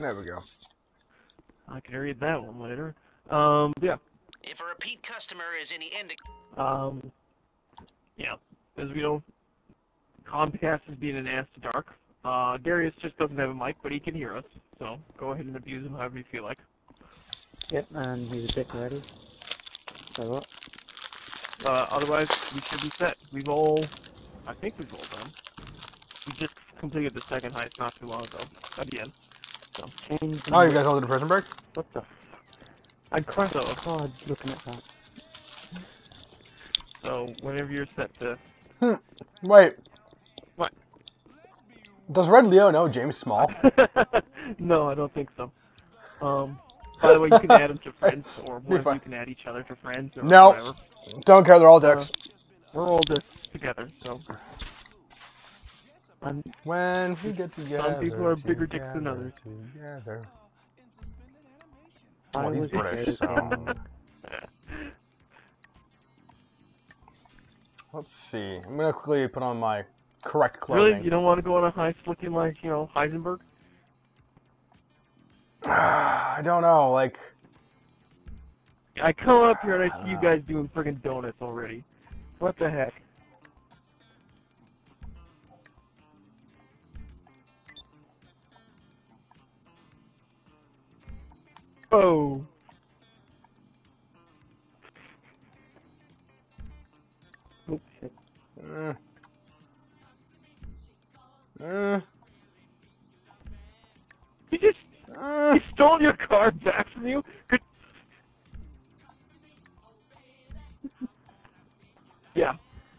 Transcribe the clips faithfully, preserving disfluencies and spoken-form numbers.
There we go. I can read that one later. Um, yeah. If a repeat customer is any indi- Um, yeah. As we know, Comcast is being an ass to dark. Uh, Darius just doesn't have a mic, but he can hear us. So go ahead and abuse him however you feel like. Yep, and he's a dick already. So what? Uh, otherwise, we should be set. We've all, I think we've all done. We just completed the second heist not too long ago. At the end. So. Change Oh, you guys all did a prison break? What the f... I crushed So- so hard looking at that. So, whenever you're set to... Hmm. Wait. What? Does Red Leo know James Small? No, I don't think so. Um, by the way, you can add them to friends, or one of fine. you can add each other to friends, or No. whatever. Don't care, they're all dicks. Uh, we're all just together, so... I'm, When we get together. people are bigger dicks than together, others. Together. I Well, he's was British, joking. so... Let's see. I'm gonna quickly put on my correct clothing. Really? You don't want to go on a heist looking like, you know, Heisenberg? I don't know, like... I come up here and I see you guys doing friggin' donuts already. What the heck? Oh. Oh, shit. Mm. Mm. He just Mm. he stole your car back from you? Good. Yeah.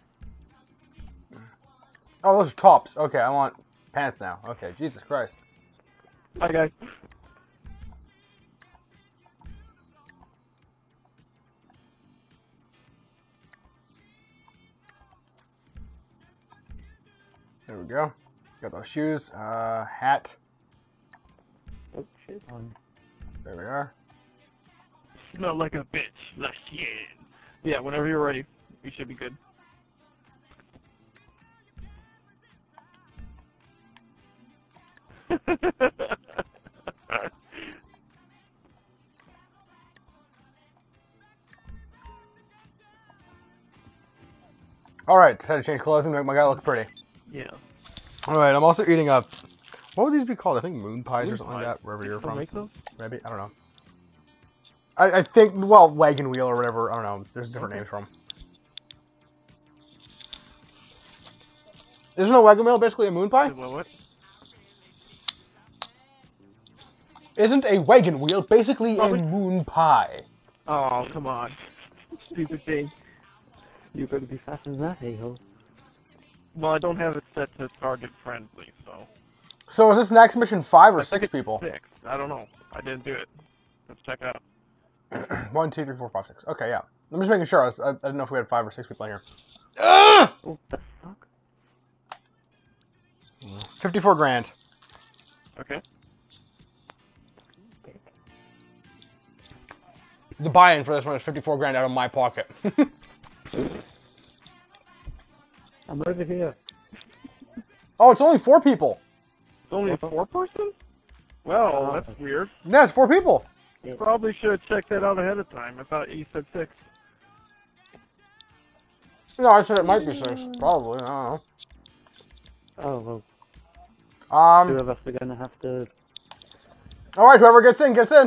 Oh, those are tops. Okay, I want pants now. Okay, Jesus Christ. Hi, guys. There we go. Got those shoes. Uh, hat. Oh, shit. On. There we are. Smell like a bitch. La shit. Yeah, whenever you're ready, you should be good. Alright, decided to change clothing to make my guy look pretty. Yeah. Alright, I'm also eating a... What would these be called? I think moon pies Moon or something pies. like that, wherever you're Still from. make those? Maybe? I don't know. I, I think, well, wagon wheel or whatever. I don't know. There's different Okay. names for them. Isn't a wagon wheel basically a moon pie? What, what? Isn't a wagon wheel basically Oh, a we- moon pie? Oh, come on. Stupid thing. You better be faster than that, hey-ho. Well, I don't have it set to target friendly, so... So is this next mission five or I think six it's people? Six. I don't know. I didn't do it. Let's check it out. One, two, three, four, five, six. Okay, yeah. I'm just making sure. I, was, I, I didn't know if we had five or six people in here. Ah! What the fuck? Fifty-four grand. Okay. The buy-in for this one is fifty-four grand out of my pocket. I'm over here. Oh, it's only four people. It's only a four-person? Well, that's weird. Yeah, it's four people. Yeah. Probably should have checked that out ahead of time. I thought you said six. No, I said it might be six. Probably. I don't Oh, well, know. two Um. of us are gonna have to... All right, whoever gets in, gets in.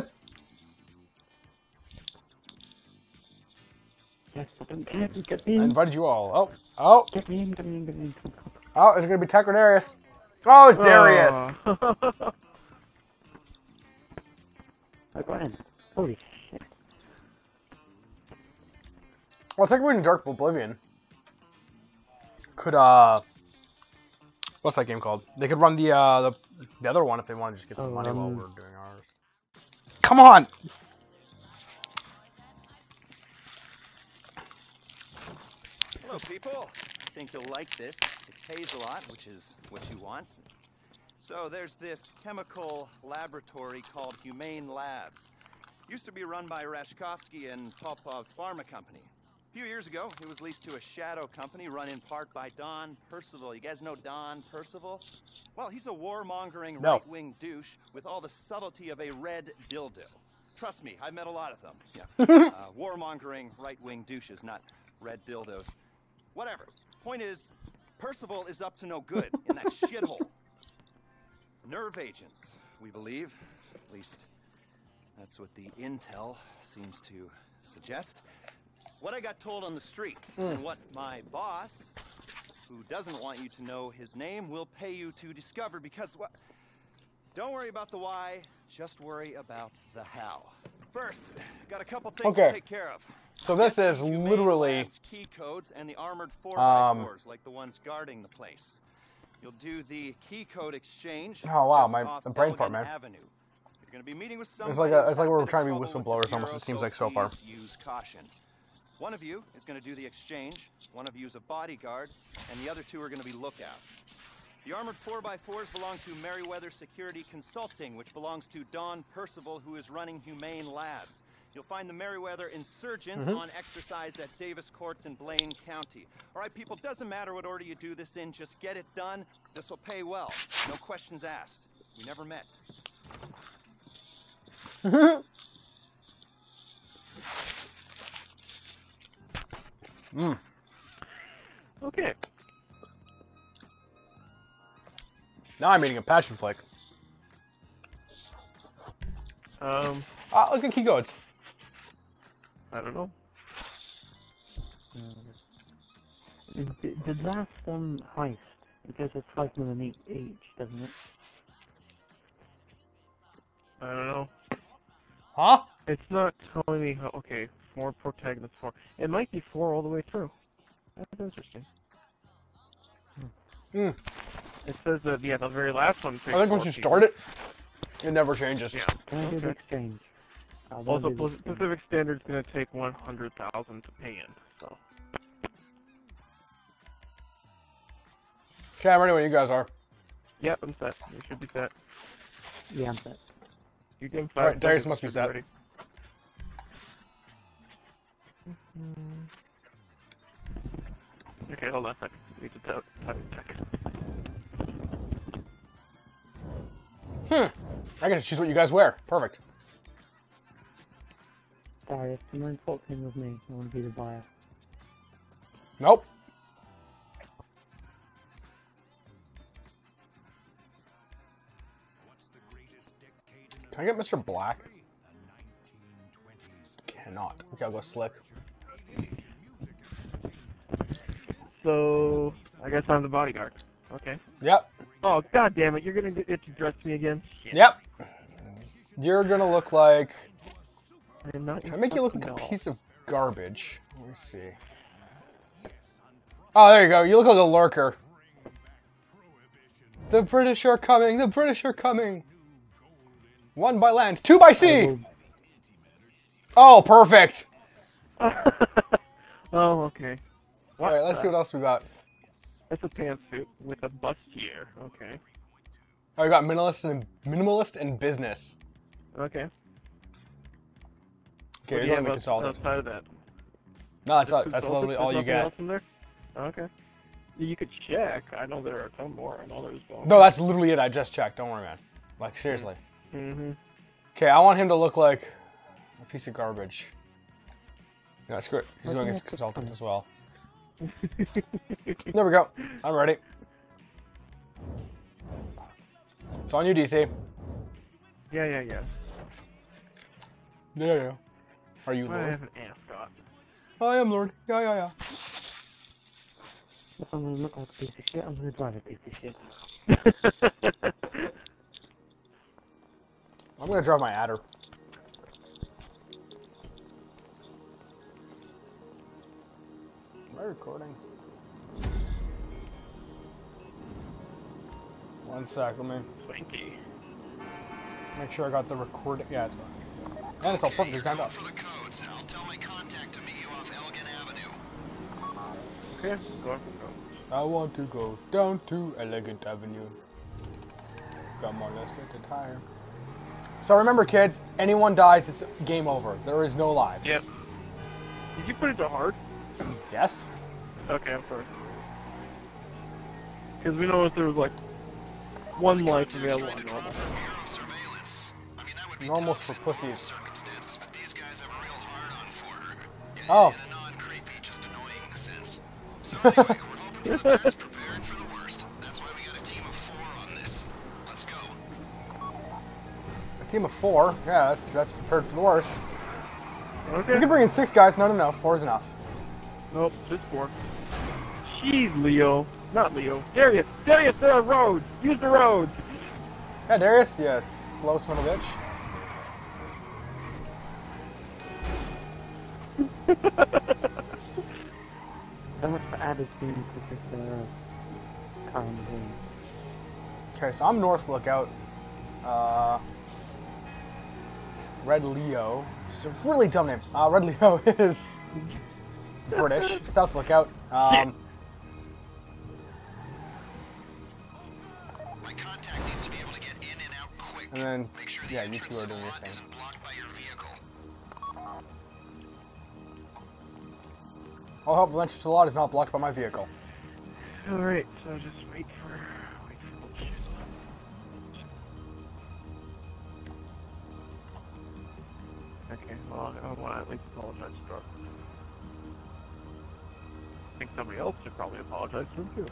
Yes, I don't care. Get I me in. invited you all. Oh, oh, Get me in, get me in, get me in. Come, come, come. oh! It's gonna be Tech or Darius. Oh, it's Darius. Aw. I got in. Holy shit. Well, Tech in Dark Oblivion could uh, what's that game called? They could run the uh the, the other one if they want to just get some Oh, money while um, we're doing ours. Come on. Hello, people. I think you'll like this. It pays a lot, which is what you want. So there's this chemical laboratory called Humane Labs. Used to be run by Rashkovsky and Popov's pharma company. few years ago, it was leased to a shadow company run in part by Don Percival. You guys know Don Percival? Well, he's a warmongering No. right-wing douche with all the subtlety of a red dildo. Trust me, I've met a lot of them. Yeah. uh, warmongering right-wing douches, not red dildos. Whatever. Point is, Percival is up to no good in that shithole. Nerve agents, we believe. At least, that's what the intel seems to suggest. What I got told on the streets, Mm. and what my boss, who doesn't want you to know his name, will pay you to discover, because what? Don't worry about the why, just worry about the how. First, got a couple things Okay. to take care of. So this Get is the humane literally labs key codes and the armored four Um, by fours, like the ones guarding the place. You'll do the key code exchange. Oh, wow, just my- off the brain fart, Elgin man. Avenue. You're going to be meeting with It's somebody like a- who's it's had like we're bit of trying to be trouble with the whistleblowers almost, Bureau, it seems so like so far. please use caution. One of you is going to do the exchange, one of you is a bodyguard, and the other two are going to be lookouts. The armored four by fours belong to Merryweather Security Consulting, which belongs to Don Percival, who is running Humane Labs. You'll find the Merryweather insurgents Mhm. on exercise at Davis Courts in Blaine County. All right, people, doesn't matter what order you do this in, just get it done. This will pay well. No questions asked. We never met. mm. Okay. Now I'm eating a passion flick. Um, Ah, look at key codes. I don't know. Uh, the, the last um, heist, because it's heist with an H, H, doesn't it? I don't know. Huh? It's not telling me how. Okay, four protagonists, four. It might be four all the way through. That's interesting. Mm. It says that yeah, the very last one. I think once you start it, it never changes. Yeah. Can I do the Okay. exchange? I will Also, do the Pac- exchange. Pacific Standard's gonna take one hundred thousand to pay in. So. Okay, I'm ready when you guys are. Yep, I'm set. You should be set. Yeah, I'm set. You give him All five. right, Darius seconds, must be should set. ready. Okay, hold on a second. We need to type type check. Hmm. I get to choose what you guys wear. Perfect. Darius, do you mind talking with me? I want to be the buyer. Nope. Can I get Mister Black? Cannot. Okay, I'll go Slick. So, I guess I'm the bodyguard. Okay. Yep. Oh, god damn it, you're gonna get to dress me again? Shit. Yep. You're gonna look like... I am not Can I make you look like a fucking piece of garbage? Let me see. Oh, there you go. You look like a lurker. The British are coming. The British are coming. One by land, two by I sea. will- Oh, perfect. doll. Oh, okay. What All right, let's the- see what else we got. It's a pantsuit with a bustier. Okay. Oh, we got minimalist and minimalist and business. Okay. Okay, What you're do you going have to outs- consultant. outside of that? No, that's, Just all, that's consultant? literally all There's you nothing get. else in there? Okay. Yeah, you could check. I know there are a ton more. I know there's one. No, that's literally it. I just checked. Don't worry, man. Like, seriously. Mm-hmm. Okay, I want him to look like a piece of garbage. No, screw it. He's Okay, going as that's consultant fine. as well. There we go. I'm ready. It's on you, D C. Yeah, yeah, yeah. Yeah, yeah. Are you I Lord? have an ascot. I am Lord. Yeah, yeah, yeah. If I'm gonna look like a piece of shit, I'm gonna drive a piece of shit. I'm gonna drive my adder. Am I recording? One sec, let me Swanky. make sure I got the recording. Yeah, it's fine. And it's all perfectly timed out. For the codes, I'll tell my contact to meet you off Elgin Avenue. Okay, go on, go. I want to go down to Elegant Avenue. Come on, let's get the tire. So remember, kids, anyone dies, it's game over. There is no lives. Yep. Did you put it to hard? guess. Okay, I'm sorry. Because we noticed there was like one life available on normal. Normal's for pussies. Oh. A team of four? Yeah, that's, that's prepared for the worst. Okay. You can bring in six guys. No, no, no. Four is enough. Nope, just four. Jeez, Leo. Not Leo. Darius! Darius, there are roads! Use the roads! Yeah, Darius, yes. Slow son of a bitch. How much for added team to this uh, current game? Okay, so I'm North Lookout. Uh, Red Leo. It's a really dumb name. Uh, Red Leo is British. South Lookout. Um, My contact needs to be able to get in and out quick. and then, Make sure the yeah, you entrance two are to doing the your lot thing. isn't blocked by your vehicle. I'll help the entrance to the lot is not blocked by my vehicle. Alright, so just wait for... wait for bullshit. Okay, well, I want to at least apologize to Dark. I think somebody else should probably apologize to him too.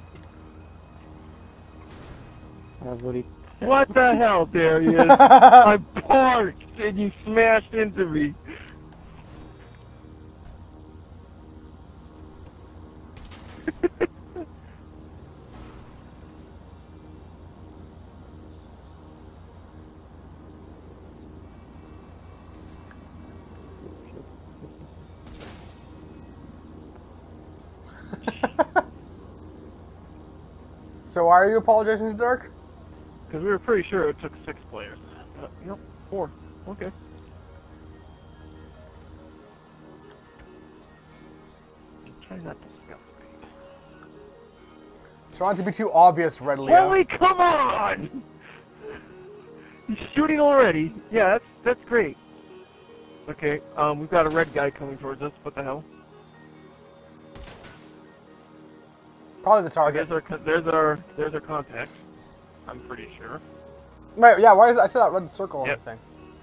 Uh, what he What the hell, Darius? I parked and you smashed into me. So why are you apologizing to Dark? Because we were pretty sure it took six players. Uh, yep, four. Okay. Try not to scuff me. Try not to be too obvious, Red Leo. Holy, come on! He's shooting already. Yeah, that's that's great. Okay, um, we've got a red guy coming towards us. What the hell? Probably the target. There's our there's our there's our contact. I'm pretty sure. Right, yeah, why is I see that red circle on Yep. the thing?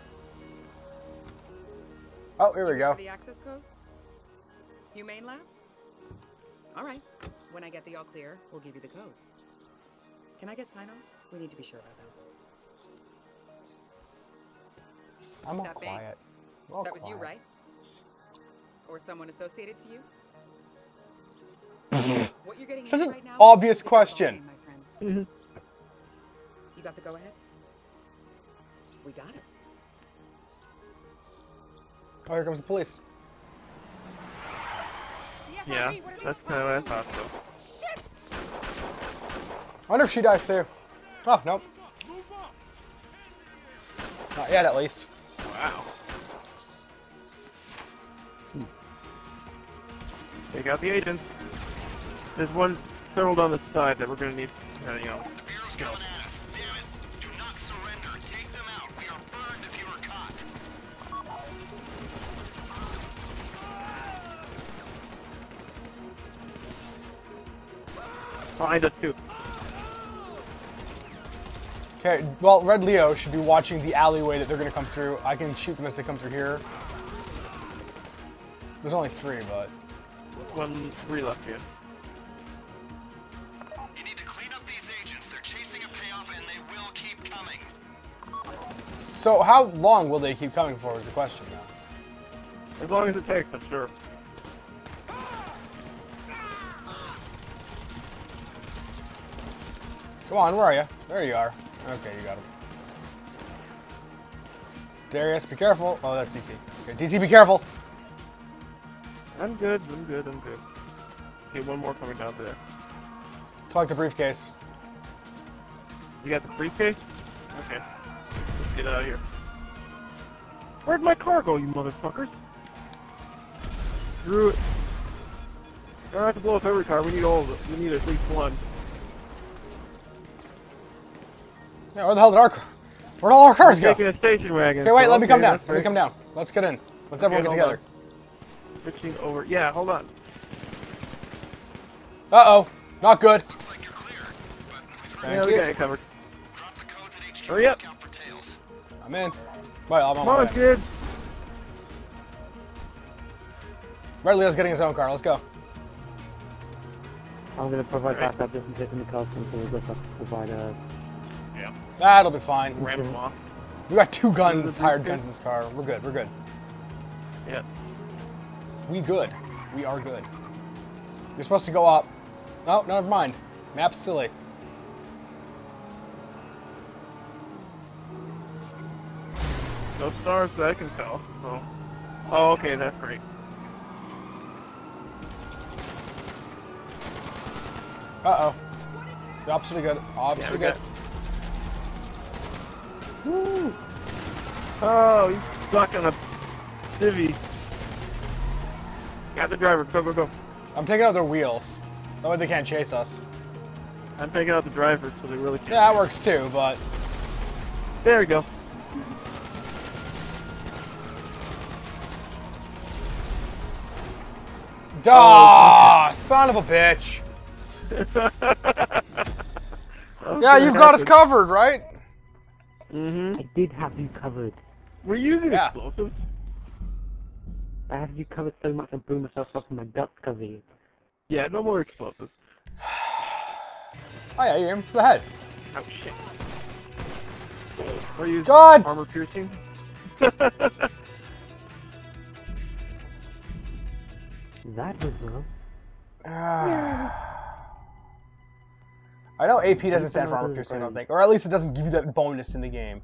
Oh, here we go. The access codes? Humane Labs? All right. When I get the all clear, we'll give you the codes. Can I get sign off? We need to be sure about that. I'm all That bank? quiet. I'm all That was you, quiet. right? Or someone associated to you? What you're getting Such into an right now obvious is a question. game, my friends. Mm-hmm. You got the go ahead? We got it. Oh, here comes the police. Yeah, that's kind of what I thought so. I wonder if she dies too. Oh, nope. Not yet, at least. Wow. They got the agents. There's one settled on the side that we're gonna need, uh, you know. The Bureau's coming at us. Damn it. Do not surrender. Take them out. We are burned if you are caught. Behind us too. Okay, well, Red Leo should be watching the alleyway that they're going to come through. I can shoot them as they come through here. There's only three, but... One, three left here. You need to clean up these agents. They're chasing a payoff and they will keep coming. So how long will they keep coming for is the question now. As long as it takes, I'm sure. Come on, where are you? There you are. Okay, you got him. Darius, be careful. Oh, that's D C. Okay, D C, be careful. I'm good, I'm good, I'm good. Okay, one more coming down there. Collect the briefcase. You got the briefcase? Okay. Let's get out of here. Where'd my car go, you motherfuckers? Screw it. We don't have to blow up every car, we need all of it. We need at least one. Yeah, where the hell did our car? Where'd all our cars We're go? taking a station wagon. Okay, wait, so let me come okay, down. that's Let me right. come down. Let's get in. Let's everyone Okay, get hold together. on. Switching over. Yeah, hold on. Uh-oh. Not good. Thank Yeah, we you. got it covered. Hurry up. I'm in. Right, I'm on Come my on, way. kid. Red Leo's getting his own car. Let's go. I'm gonna provide Right. backup just in case in the car comes to look up provide a Yeah. That'll be fine. Ram him off. We got two guns, This is hired good. guns in this car. We're good. We're good. Yeah. We good. We are good. You're supposed to go up. No, no, never mind. Map's silly. No stars that I can tell. So. Oh, okay, that's great. Uh-oh. The opposite of good. Opposite Yeah, of we good. got- Woo! Oh, he's stuck on a civvy. Got the driver. Go, go, go. I'm taking out their wheels. That way they can't chase us. I'm taking out the driver so they really can't. Yeah, that works too, but... There we go. Ah, son of a bitch. Yeah, you've got us covered, right? Mm-hmm. I did have you covered. We're using Yeah. explosives. I have you covered so much I blew myself up in my guts because of you. Yeah, no more explosives. Oh yeah, you aim for the head. Oh shit. We're using God! armor piercing. That was well. I know A P doesn't stand for armor piercing, I don't think. Or at least it doesn't give you that bonus in the game.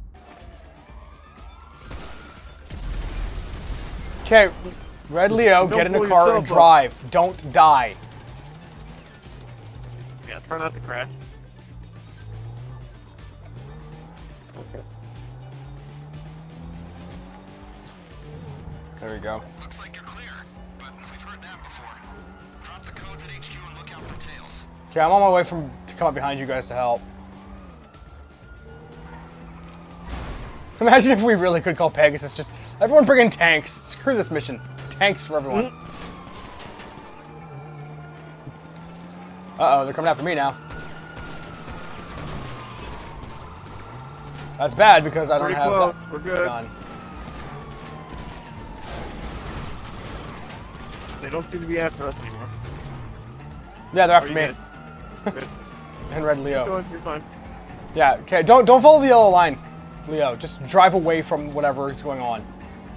Okay, Red Leo, Don't get in the blow car and yourself up. drive. Don't die. Yeah, try not to crash. Okay. There we go. Looks like you're clear, but we've heard that before. Drop the codes at H Q and look out for tails. Okay, I'm on my way from to come up behind you guys to help. Imagine if we really could call Pegasus. Just everyone bring in tanks. Screw this mission. Tanks for everyone. Uh oh, they're coming after me now. That's bad because I don't Pretty have close. that We're good. gun. They don't seem to be after us anymore. Yeah, they're Are after you me. good? Good. And Red Keep Leo. going, you're fine. Yeah, okay, don't don't follow the yellow line, Leo. Just drive away from whatever is going on.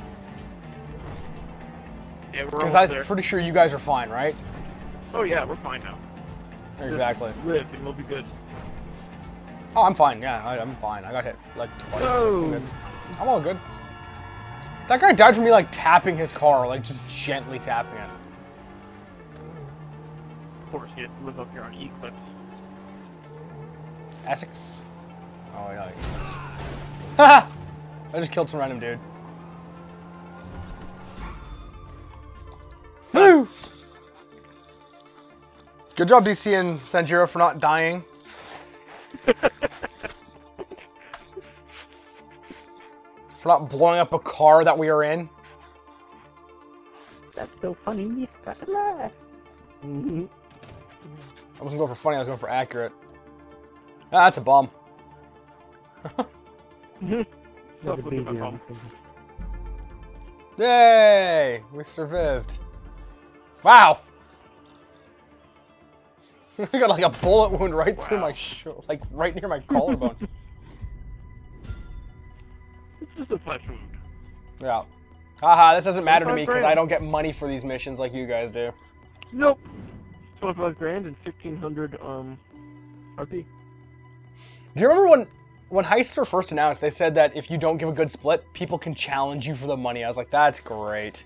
Yeah, we're Because almost I'm there. pretty sure you guys are fine, right? Oh yeah, we're fine now. Just Exactly. live and we'll be good. Oh, I'm fine. Yeah, I, I'm fine. I got hit like twice. No. I'm good. I'm all good. That guy died from me like tapping his car, like just gently tapping it. Of course, you have to live up here on Eclipse. Essex. Oh yeah. Haha! I just killed some random dude. Woo! Good job, D C and Sanjiro, for not dying. For not blowing up a car that we are in. That's so funny. You got to laugh. Mm-hmm. I wasn't going for funny, I was going for accurate. Ah, that's a bomb. Stop There's a looking baby at my phone. on the thing. Yay! We survived. Wow! I got like a bullet wound right through Wow. my sh like right near my collarbone. It's just a flesh wound. Yeah. Haha, this doesn't matter to me twenty-five because I grand. don't get money for these missions like you guys do. Nope. twenty-five grand and fifteen hundred um R P. Do you remember when when heists were first announced, they said that if you don't give a good split, people can challenge you for the money. I was like, that's great.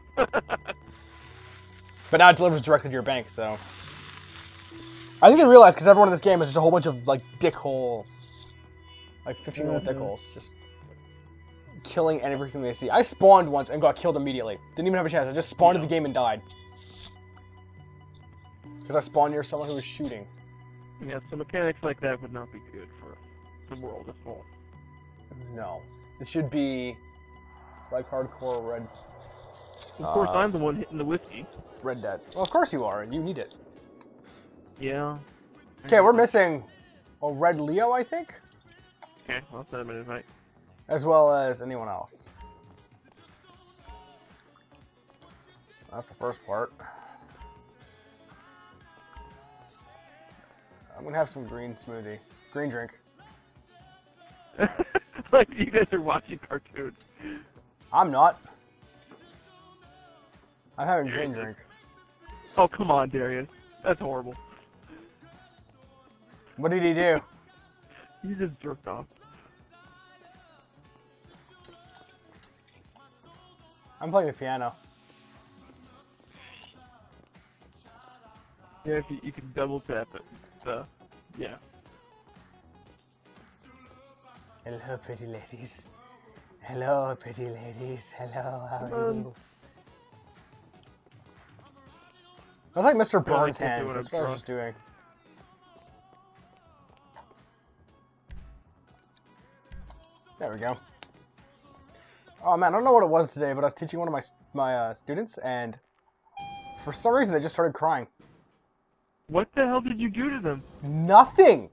But now it delivers directly to your bank, so. I think they realized because everyone in this game is just a whole bunch of like dick holes. Like fifteen minute dick Mhm. holes. Just killing everything they see. I spawned once and got killed immediately. Didn't even have a chance. I just spawned Yeah. in the game and died. Because I spawned near someone who was shooting. Yeah, so mechanics like that would not be good for the world as a whole. No. It should be like hardcore Red Of course, Uh, I'm the one hitting the whiskey. Red Dead. Well, of course you are. You need it. Yeah. Okay, we're missing a Red Leo, I think, Okay, I'll send him an invite. as well as anyone else. That's the first part. I'm gonna have some green smoothie, green drink. Like you guys are watching cartoons. I'm not. I'm having green drink. Oh, come on, Darius. That's horrible. What did he do? You just jerked off. I'm playing the piano. Yeah, if you, you can double tap it. The, yeah. Hello, pretty ladies. Hello, pretty ladies. Hello, how are Um, you? That's like Mister Well, I Burns' can't do hands. what That's I'm what I was just doing. There we go. Oh man, I don't know what it was today, but I was teaching one of my my uh, students, and for some reason they just started crying. What the hell did you do to them? Nothing.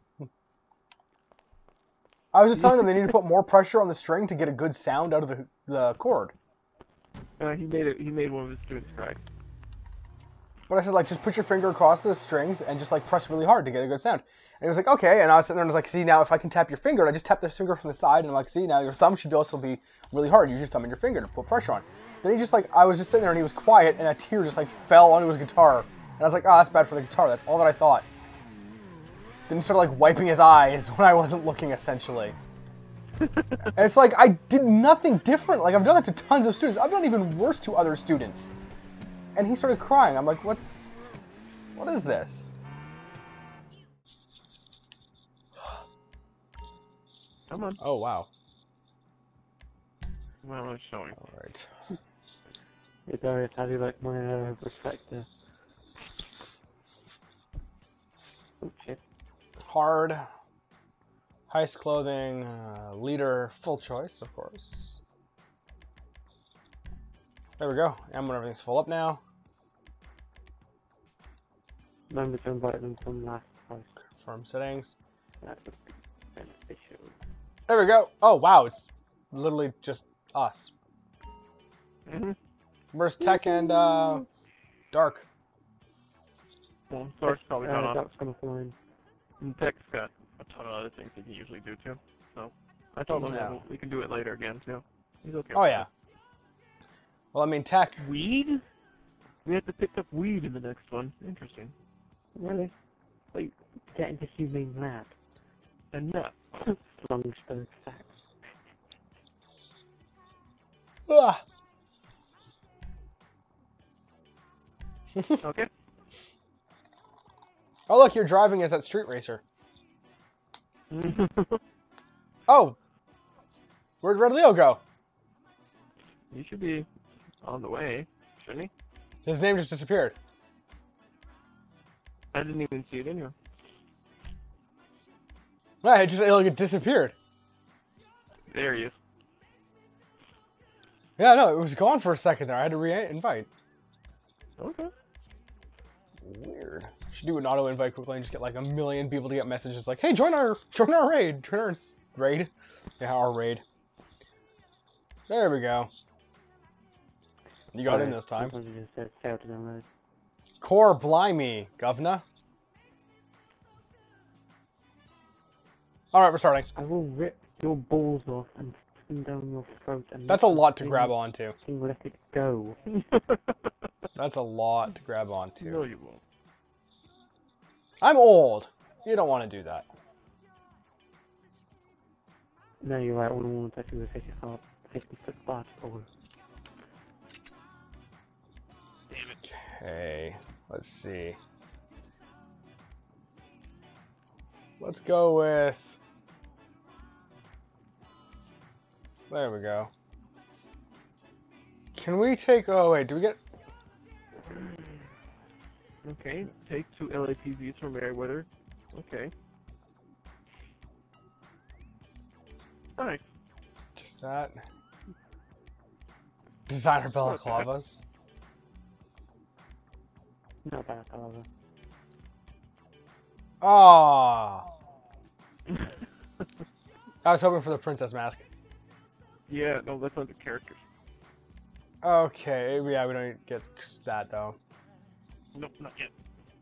I was just telling them they need to put more pressure on the string to get a good sound out of the the chord. Uh, he made it. He made one of his students cry. But I said, like, just put your finger across the strings and just, like, press really hard to get a good sound. And he was like, okay. And I was sitting there and I was like, see, now if I can tap your finger, and I just tap this finger from the side, and I'm like, see, now your thumb should also be really hard. Use your thumb and your finger to put pressure on. Then he just, like, I was just sitting there and he was quiet, and a tear just, like, fell onto his guitar. And I was like, oh, that's bad for the guitar. That's all that I thought. Then he started, like, wiping his eyes when I wasn't looking, essentially. And it's like, I did nothing different. Like, I've done it to tons of students. I've done even worse to other students. And he started crying. I'm like, what's... What is this? Come on. Oh, wow. Well, I'm showing. Alright. Hey Darius, how do you like my uh, reflector? Oh shit. Hard. Heist clothing. Uh, leader. Full choice, of course. There we go. And when everything's full up now. Remember to invite them from last time. Confirm settings. That would be beneficial. There we go. Oh, wow. It's literally just us. Mm-hmm. Where's Tech and uh, Dark? Well, Dark's probably uh, not on. That's gonna fly. And Tech's got a ton of other things he can usually do too. So I told him Yeah. that we can do it later again too. He's okay. Oh, with yeah. Well, I mean, Tech. that. Weed? We have to pick up weed in the next one. Interesting. Really? Wait, getting to humane lab. And nuts. Lungsburg facts. Ah. Okay. Oh, look, you're driving as that street racer. Oh. Where'd Red Leo go? He should be on the way, shouldn't he? His name just disappeared. I didn't even see it in here. Yeah, it just it, like, it disappeared. There he is. Yeah, no, it was gone for a second there. I had to re-invite. Okay. Weird. Should do an auto invite quickly and just get like a million people to get messages like, "Hey, join our join our raid, join our raid." Yeah, our raid. There we go. You got in this time. Sometimes you just said fail to download. Core blimey, governor. All right, we're starting. I will rip your balls off and spin down your throat and That's a let lot to you grab onto. fucking let it go. That's a lot to grab onto. No, you won't. I'm old. You don't want to do that. No, you're right. All I want to do is hit your heart, fifty foot blast forward. Okay, let's see. Let's go with... There we go. Can we take... Oh, wait, do we get... Okay, take two L A P Vs from Meriwether. Okay. Alright. Just that. Designer balaclavas. Not bad, however. Oh. I was hoping for the princess mask. Yeah, no, that's under characters. Okay, yeah, we don't get that though. Nope, not yet.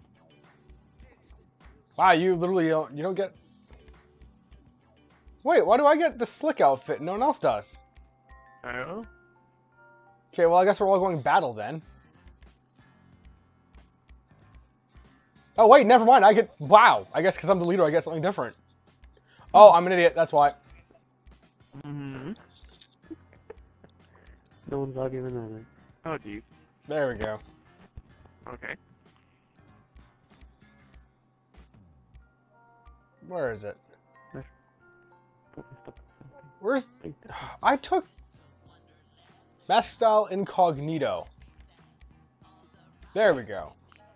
Wow, you literally don't, you don't get... Wait, why do I get the slick outfit and no one else does? I don't know. Okay, well I guess we're all going battle then. Oh wait, never mind, I get... Wow, I guess because I'm the leader I get something different. Oh, I'm an idiot, that's why. Mm-hmm. No one's arguing that. Then. Oh, geez. There we go. Okay. Where is it? Put my stuff in something. Where's... Think that- I took... Mask style incognito. There we go.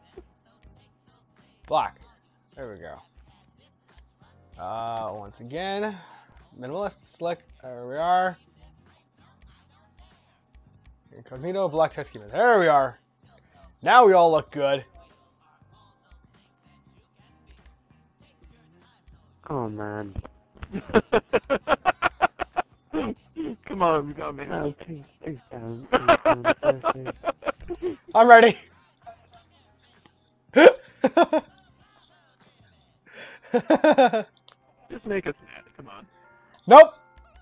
Black. There we go. Uh, once again, minimalist, slick. There we are. Incognito, black text schema. There we are. Now we all look good. Oh man. Come on, we got me. No, please, please don't. Please don't. Seriously. I'm ready. Just make us mad. Come on. Nope.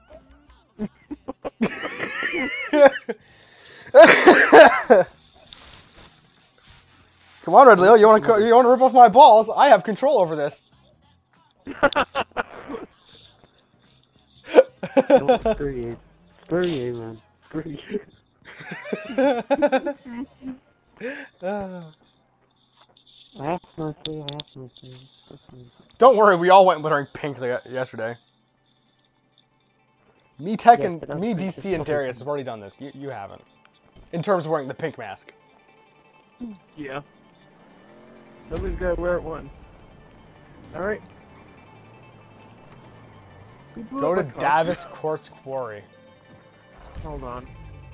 Come on, Red Leo. You want to you want to rip off my balls? I have control over this. No, screw you. Screw you, man. Screw you. I have my food, I have my food. That's fine. Don't worry, we all went wearing pink the- yesterday. Me, Tech, Yeah, and but that's me, pretty D C, and good. Darius have already done this. You, you haven't. In terms of wearing the pink mask. Yeah. Nobody's got to wear it once. Alright. Go to Davis Quartz Quarry. Hold on.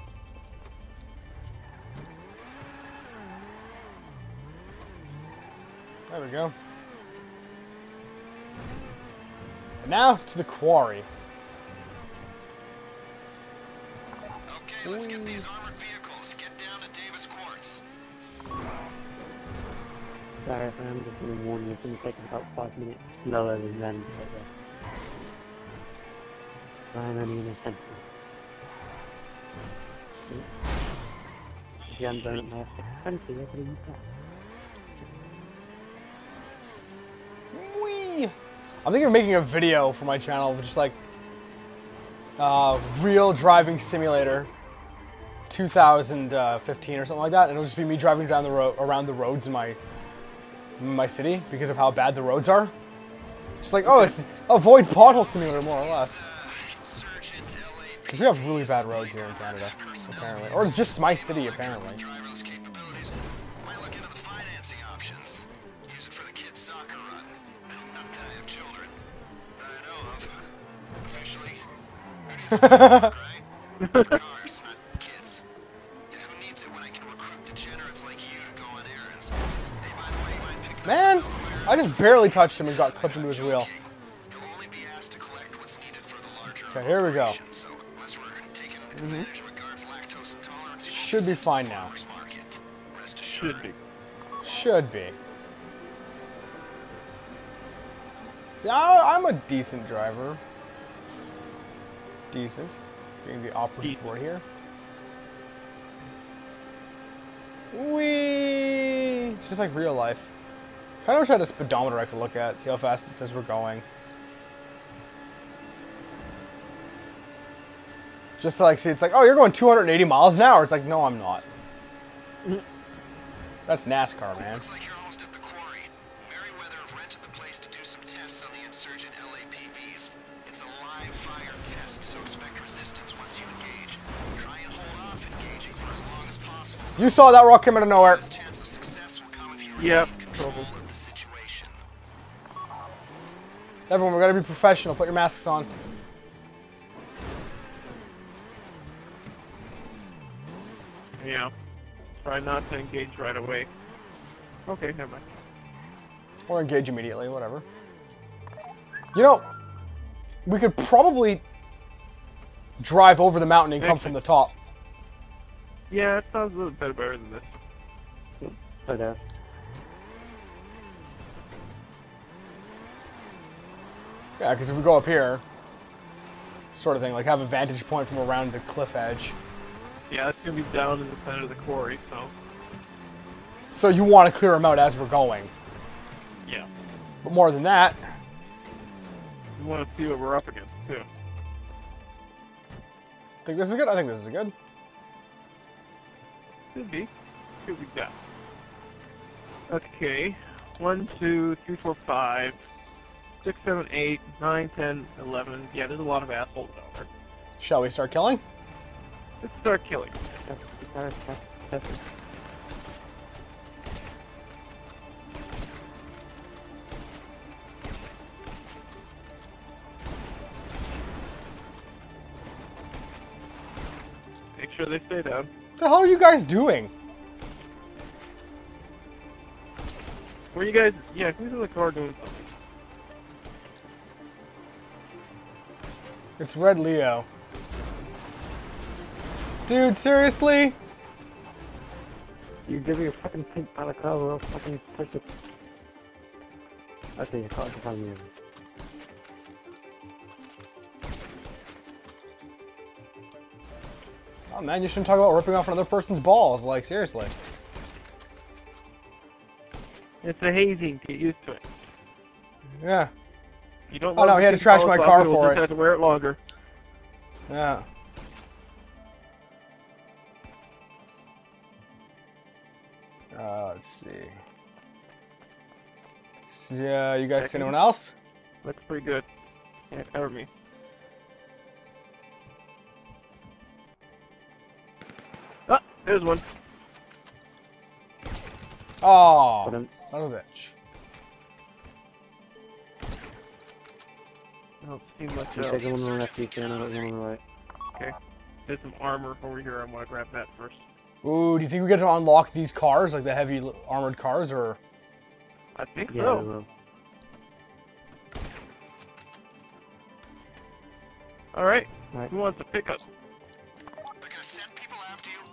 There we go. And now to the quarry. Okay, let's get these armored vehicles. Get down to Davis Quartz. Sorry, I'm just gonna warn you, it's gonna take about five minutes slower than then. I'm only in a sentence. If you haven't done it now, twenty, what do you got? Whee! I'm thinking of making a video for my channel, just like uh, real driving simulator two thousand fifteen or something like that, and it'll just be me driving down the road around the roads in my in my city because of how bad the roads are. Just like, oh, it's avoid pothole simulator more or less. Because we have really bad roads here in Canada, apparently, or just my city apparently. Driverless capabilities. Might look into the financing options. Use it for the kids' soccer run. Not that I have children. That I know of. Officially. Who needs it, right? Cars, not kids. Yeah, who needs it when I can recruit degenerates like you to go on errands? Hey, by the way, you might pick up Man, somewhere. I just barely touched him and got clipped into his wheel. You'll only be asked to collect what's needed for the larger Okay, here we go. operation, so unless we're taking advantage of a guard's lactose intolerance, you won't Should be sent to fine the now. farmer's market. Rest assured. Should be. Should be. See, I, I'm a decent driver. Decent. Getting the operative Decent. word here. Whee! It's just like real life. Kind of wish I had a speedometer I could look at, see how fast it says we're going. Just to like see, it's like, oh, you're going two hundred eighty miles an hour. It's like, no, I'm not. That's NASCAR, man. Looks like you're almost at the quarry. Merryweather have rented the place to do some tests on the insurgent L A P Vs. It's a live fire test, so expect resistance once you engage. Try and hold off engaging for as long as possible. You saw that rock come out of nowhere. Best chance of success will come if you Yep, retain control trouble. of the situation. Everyone, we gotta be professional. Put your masks on. Yeah. Try not to engage right away. Okay, never mind. Or engage immediately, whatever. You know, we could probably drive over the mountain and come Actually- from the top. Yeah, it sounds a little bit better than this. So there. Yeah, because if we go up here, sort of thing, like have a vantage point from around the cliff edge. Yeah, it's gonna be down in the center of the quarry, so So you want to clear them out as we're going. yeah. But more than that, We want to see what we're up against too. think this is good? I think this is good. Could be. Could be that. Okay. One, two, three, four, five, six, seven, eight, nine, ten, eleven. Yeah, there's a lot of assholes out there. Shall we start killing? Let's start killing. That's, that's, that's, that's, Make sure they stay down. What the hell are you guys doing? Where you guys? Yeah, who's in the car doing something? It's Red Leo. Dude, seriously? you give me a fucking pink balaclava, I'll fucking push it. Okay, you can't tell me. Oh man, you shouldn't talk about ripping off another person's balls. Like, seriously. It's a hazing. Get used to it. Yeah. You don't. Oh, no, love he had to the trash pink my balls car off, you'll for just it. have to wear it longer. Yeah. Uh, let's see. S- Yeah, you guys see Second. anyone else? Looks pretty good. Yeah, cover me. Ah, there's one. Oh, But I'm- son of a bitch. I don't see much You else. take the one on the left, you can, another one on the right. Okay. There's some armor over here. I want to grab that first. Ooh, do you think we get to unlock these cars, like the heavy l- armored cars, or? I think Yeah, so. we will. All right. Right. Who wants to pick us? They're gonna send people after you.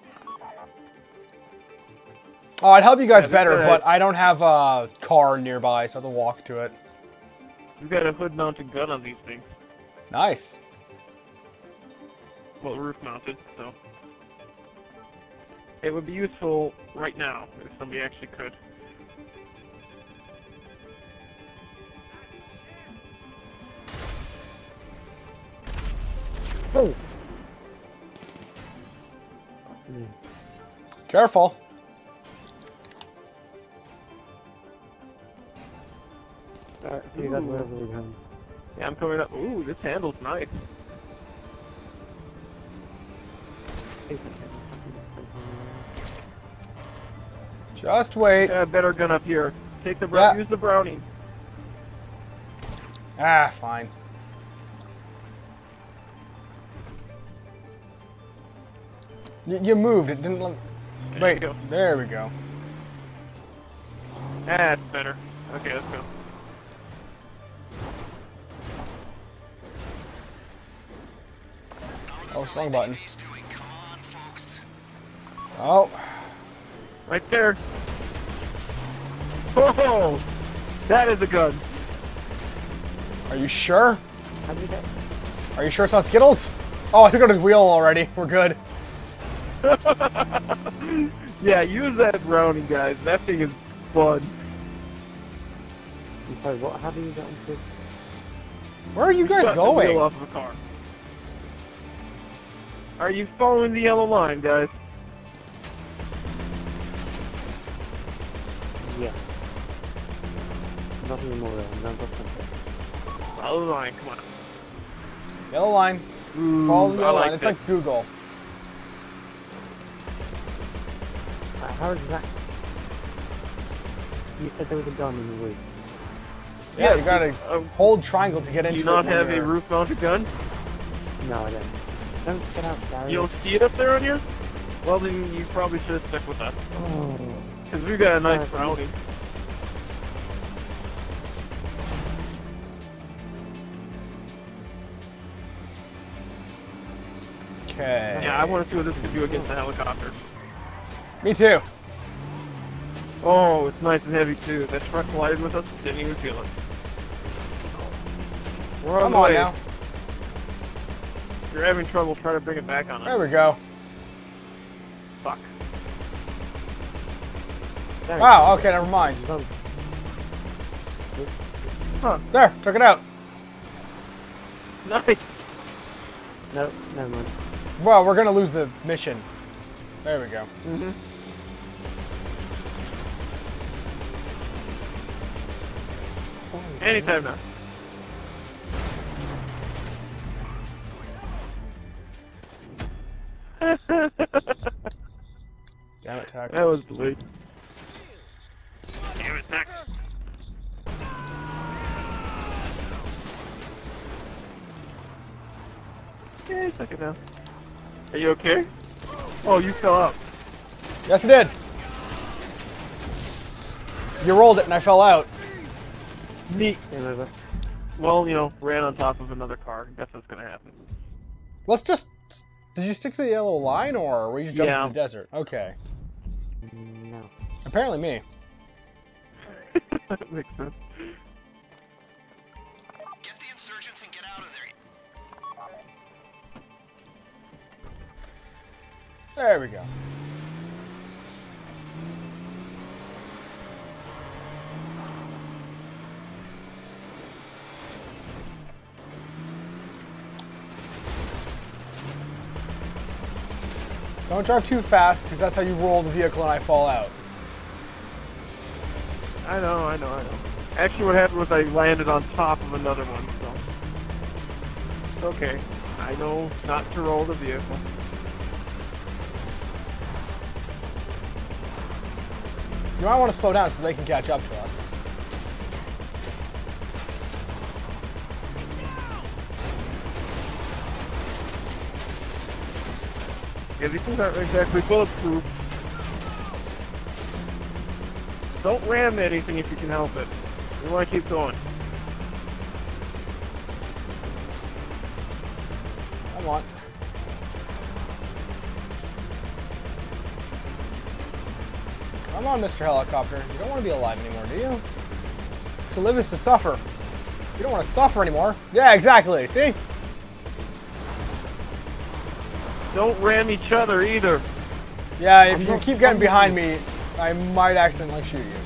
Oh, I'd help you guys Yeah, this better, guy- but I don't have a car nearby, so I have to walk to it. We've got a hood-mounted gun on these things. Nice. Well, roof-mounted, so it would be useful right now if somebody actually could. Oh! Mm. Careful. Alright, so you guys Ooh. wherever we can. Yeah, I'm coming up. Ooh, this handle's nice. Just wait. Yeah, better gun up here. Take the brown. Yeah. Use the brownie. Ah, fine. Y you moved. It didn't let. There Wait. you go. There we go. That's better. Okay, let's go. Oh, wrong button. He's doing. Come on, folks. Oh. Right there. Oh, that is a gun. Are you sure? How did that? Are you sure it's not Skittles? Oh, I took out his wheel already. We're good. Yeah, use that brownie, guys. That thing is fun. I'm sorry, what? How do you get onto? Where are you guys Cut the wheel going? off of a car. Are you following the yellow line, guys? Yeah. Nothing more there. I'm going to something. Follow the line, come on. Yellow line. Ooh, Follow the I yellow line. like It's it. like Google. Uh, how is that? You said there was a gun in the way. Yeah, you gotta Uh, hold triangle to get do into you not it when have a you're- roof-mounted gun? No, I don't. Don't get out, Gary. You don't see it up there on you? Well, then you probably should have stuck with us. Oh. Because we got a nice Uh, brownie. Okay. Yeah, I want to see what this can do against the helicopter. Me too. Oh, it's nice and heavy too. That truck collided with us, didn't even feel it. We're on Come the on way. now. If you're having trouble, try to bring it back on us. There we go. Fuck. There, Wow, okay, never mind. done. Huh. There, took it out. Nice. No, never mind. Well, we're gonna lose the mission. There we go. Mm-hmm. Anytime now. Damn it, Tack. That was delayed. Damn it, Tack. Okay, second now. Are you okay? Oh, you fell out. Yes, it did. You rolled it and I fell out. Neat. Game over. Well, you know, ran on top of another car. Guess what's gonna happen. Let's just... Did you stick to the yellow line or were you just jumping Yeah. to the desert? Okay. No. Apparently me. That makes sense. Get the insurgents and get out of there. There we go. Don't drive too fast, because that's how you roll the vehicle and I fall out. I know, I know, I know. Actually, what happened was I landed on top of another one, so... Okay. I know not to roll the vehicle. You might want to slow down so they can catch up to us. Yeah, these things aren't exactly bulletproof. Don't ram anything if you can help it. We want to keep going. Come on. Come on, Mister Helicopter. You don't want to be alive anymore, do you? To live is to suffer. You don't want to suffer anymore. Yeah, exactly. See? Don't ram each other either. Yeah, if I'm you not- keep getting I'm- behind me, I might accidentally shoot you.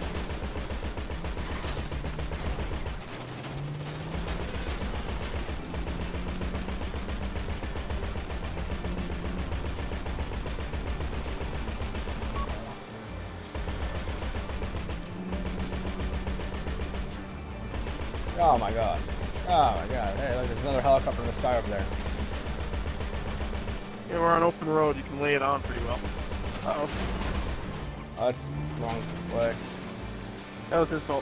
Oh my god. Oh my god. Hey, look, there's another helicopter in the sky over there. Yeah, we're on open road. You can lay it on pretty well. Uh-oh. Oh, that's wrong way. That was his fault.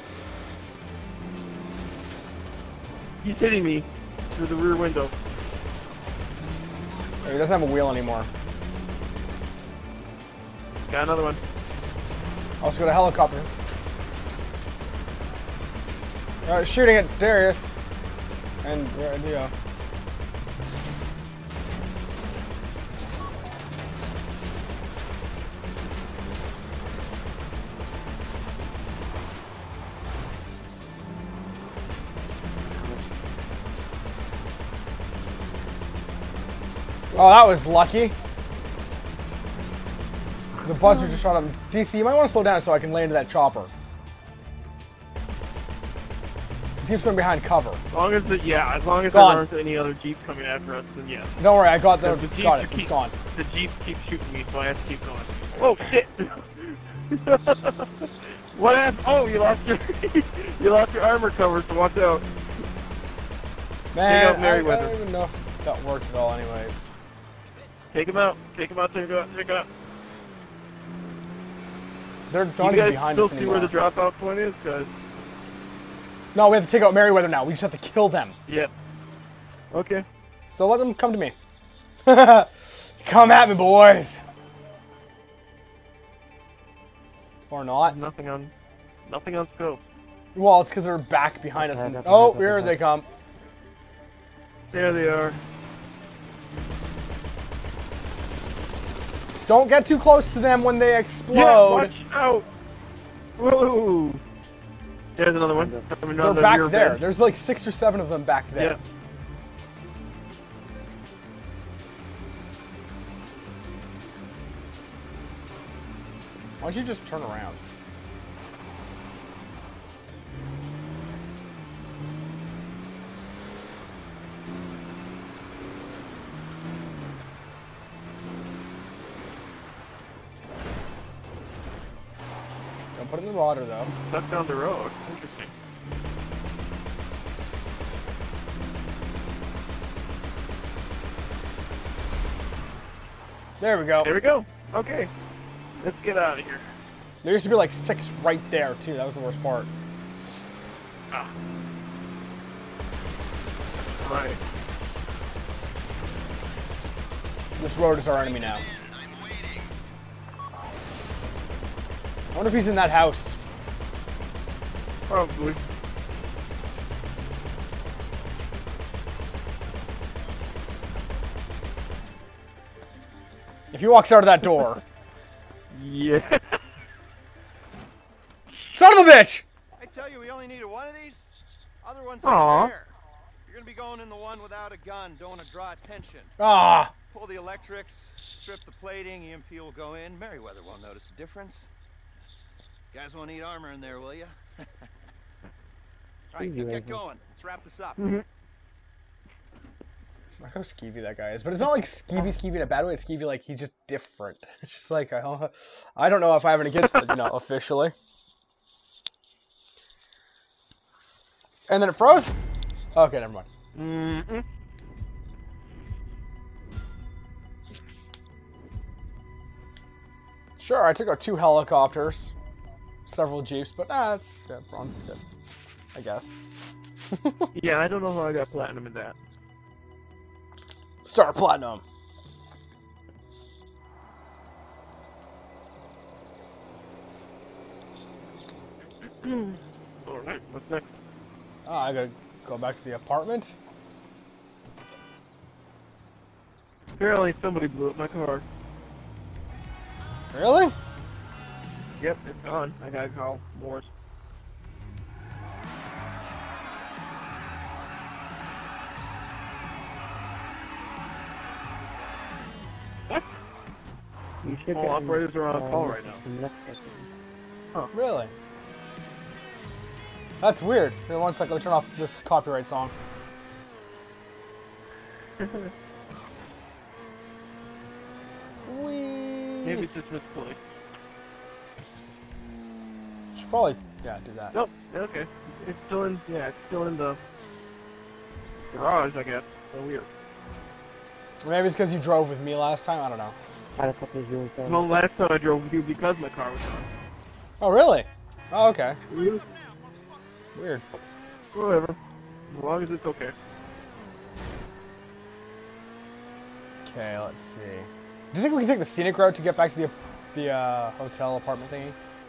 He's hitting me through the rear window. Hey, he doesn't have a wheel anymore. Got another one. I'll just go to helicopter. Alright, shooting at Darius. And, uh, Leo. Oh, that was lucky. The buzzer just shot him. D C, you might want to slow down so I can land into that chopper. He keeps going behind cover. As long as the, yeah, as long as Gone. there aren't any other jeeps coming after us, then yes. Don't worry, I got the. The Jeeps Got are it. It's keep- gone. The jeeps keep shooting me, so I have to keep going. Oh shit! What happened? Oh, you lost your you lost your armor cover, so watch out. Man, out I, I Merryweather. don't even know if that worked at all. Anyways, Take him out. Take him out. Take him out. Take him out. they're You not even guys behind still us see anymore. where the dropout point is, guys? No, we have to take out Merryweather now. We just have to kill them. Yep. Okay. So let them come to me. Come at me, boys. Or not. Nothing on, nothing on scope. Well, it's because they're back behind us. Head And, up, oh, head up, here head they up. come. There they are. Don't get too close to them when they Yeah, explode. watch out! Whoa! There's another one. Coming They're down the back rear there. bench. There's like six or seven of them back there. Yeah. Why don't you just turn around? Don't put it in the water though. Stuck down the road. Interesting. There we go. There we go. Okay. Let's get out of here. There used to be like six right there too. That was the worst part. Ah. Right. This road is our enemy now. I'm waiting. I wonder if he's in that house. Probably. If he walks out of that door. Yeah. Son of a bitch! I tell you, we only needed one of these. Other ones Aw. are there. You're gonna be going in the one without a gun. Don't want to draw attention. Ah! Pull the electrics, strip the plating. E M P will go in. Merryweather won't notice a difference. You guys won't need armor in there, will you? All right, Easy, get Rachel. going. Let's wrap this up. Mm-hmm. I like how skeevy that guy is, but it's not like skeevy skeevy in a bad way. It's skeevy like he's just different. It's just like I don't, I don't know if I have any against it, you know, officially. And then it froze. Okay, never mind. Mm-mm. Sure, I took out two helicopters, several jeeps, but ah, that's yeah, bronze is good, I guess. Yeah, I don't know how I got platinum in that. Star Platinum. Alright, what's next? Oh, I gotta go back to the apartment. Apparently somebody blew up my car. Really? Yep, it's gone. I gotta call Morse. What? You should All get operators are on um, call right now. next second. Really? That's weird. Here, one second, let me turn off this copyright song. Whee! Maybe it's just misplaced. Should probably, yeah, do that. Nope. Okay. It's still in. Yeah, it's still in the garage, I guess. So weird. Maybe it's because you drove with me last time. I don't know. How the fuck is yours done? Well, last time I drove with you because my car was on. Oh, really? Oh, okay. Weird. Whatever. As long as it's okay. Okay, let's see. Do you think we can take the scenic route to get back to the the uh, hotel apartment thingy?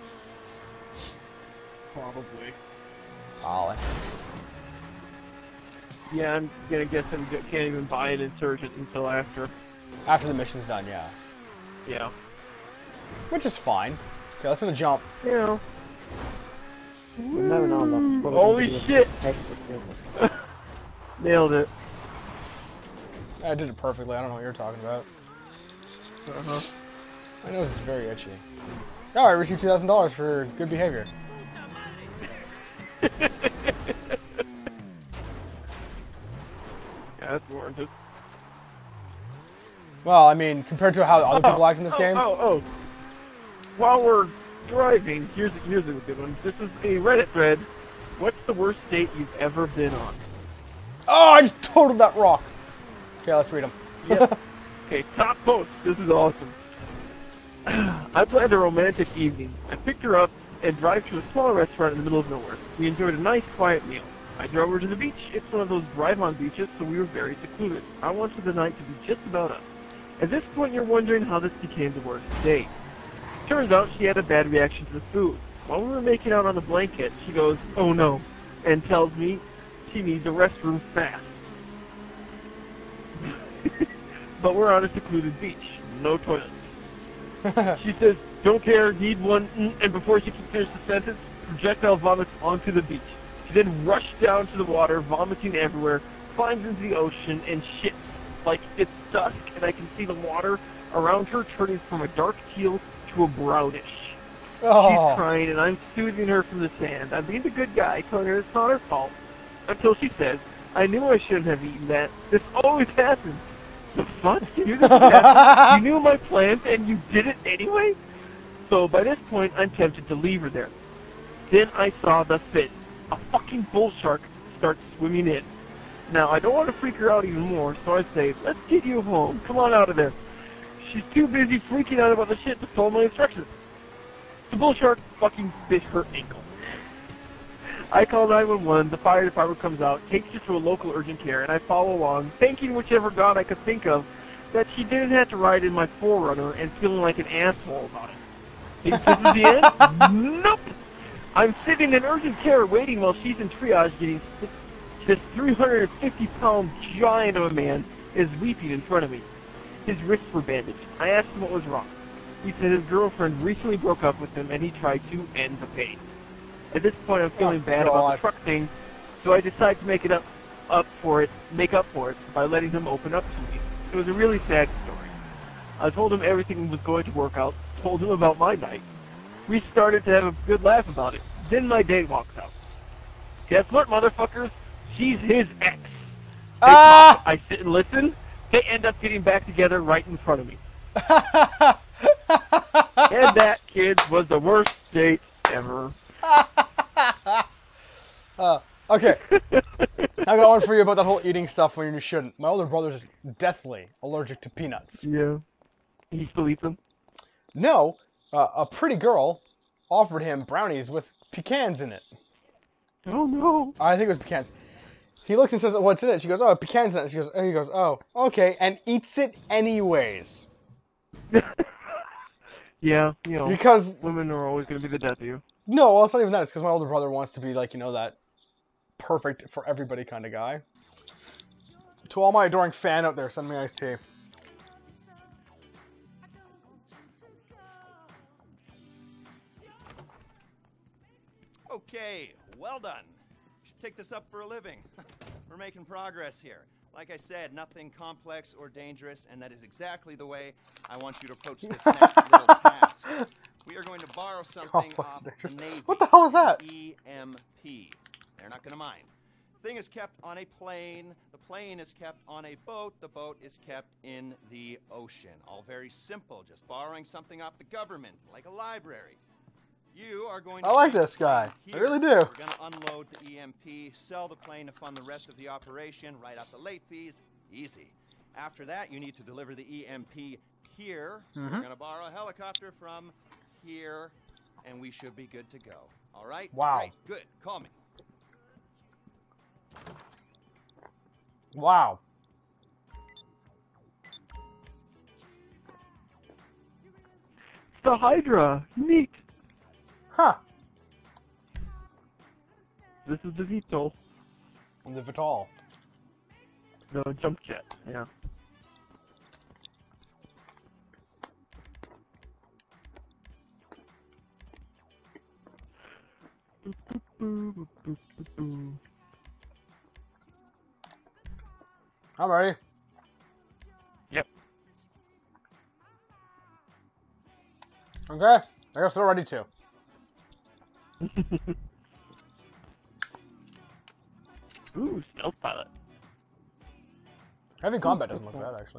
Probably. Ollie. Yeah, I'm gonna guess I can't even buy an insurgent until after. After the mission's done, yeah. Yeah. Which is fine. Okay, let's do the jump. You know. You never know about Holy shit! Nailed it. I did it perfectly. I don't know what you're talking about. Uh-huh. My nose is very itchy. Oh, I received two thousand dollars for good behavior. Yeah, that's warranted. Well, I mean, compared to how other people act in this oh, game. Oh, oh, While we're driving, here's here's a good one. This is a Reddit thread. What's the worst state you've ever been on? Oh, I just totaled that rock. Okay, let's read them. Yep. Okay, top post. This is awesome. I planned a romantic evening. I picked her up and drive to a small restaurant in the middle of nowhere. We enjoyed a nice, quiet meal. I drove her to the beach. It's one of those drive-on beaches, so we were very secluded. I wanted the night to be just about us. At this point, you're wondering how this became the worst date. Turns out she had a bad reaction to the food. While we were making out on the blanket, she goes, "Oh no," and tells me she needs a restroom fast. But we're on a secluded beach. No toilets. She says, don't care, need one, mm, and before she can finish the sentence, projectile vomits onto the beach. She then rushed down to the water, vomiting everywhere, climbs into the ocean, and shits. Like, it's dusk, and I can see the water around her turning from a dark teal to a brownish. Oh. She's crying, and I'm soothing her from the sand. I'm being the good guy, telling her it's not her fault, until she says, I knew I shouldn't have eaten that. This always happens. The fuck? You knew this would happen? You knew my plans, and you did it anyway? So by this point, I'm tempted to leave her there. Then I saw the fin. A fucking bull shark starts swimming in. Now, I don't want to freak her out even more, so I say, let's get you home. Come on out of there. She's too busy freaking out about the shit to follow my instructions. The bull shark fucking bit her ankle. I call nine one one, the fire department comes out, takes her to a local urgent care, and I follow along, thanking whichever god I could think of that she didn't have to ride in my four runner and feeling like an asshole about it. Think this is the end? Nope! I'm sitting in urgent care waiting while she's in triage getting sick. This three hundred fifty pound giant of a man is weeping in front of me. His wrists were bandaged. I asked him what was wrong. He said his girlfriend recently broke up with him and he tried to end the pain. At this point, I'm feeling Oh, bad God. about the truck thing, so I decide to make it up, up for it, make up for it by letting him open up to me. It was a really sad story. I told him everything was going to work out, told him about my night. We started to have a good laugh about it. Then my date walks out. Guess what, motherfuckers? She's his ex. They Ah! talk, I sit and listen. They end up getting back together right in front of me. And that, kids, was the worst date ever. uh, okay. I got one for you about that whole eating stuff when you shouldn't. My older brother's deathly allergic to peanuts. Yeah. He still eats them? No, uh, a pretty girl offered him brownies with pecans in it. Oh, no. I think it was pecans. He looks and says, what's in it? She goes, oh, pecans in it. She goes, he goes, oh, okay, and eats it anyways. Yeah, you know, Because, women are always going to be the death of you. no, well, it's not even that. It's because my older brother wants to be, like, you know, that perfect for everybody kind of guy. To all my adoring fan out there, send me iced tea. Okay, well done. Should take this up for a living. We're making progress here. Like I said, nothing complex or dangerous, and that is exactly the way I want you to approach this next little task. We are going to borrow something Complex off and the dangerous. Navy. What the hell is that? An E M P. They're not going to mind. The thing is kept on a plane. The plane is kept on a boat. The boat is kept in the ocean. All very simple. Just borrowing something off the government, like a library. You are going to I like bring this the plane guy. I here. really do. We're going to unload the E M P, sell the plane to fund the rest of the operation, write out the late fees. Easy. After that, you need to deliver the E M P here. Mhm. We're going to borrow a helicopter from here, and we should be good to go. All right? Wow. Great. Good. Call me. Wow. It's the Hydra. Neat. Huh. This is the VTOL. And the Vital. The jump jet. Yeah. I'm ready. Yep. Okay. I guess they're ready too. Ooh, stealth pilot. Heavy combat doesn't look bad, actually.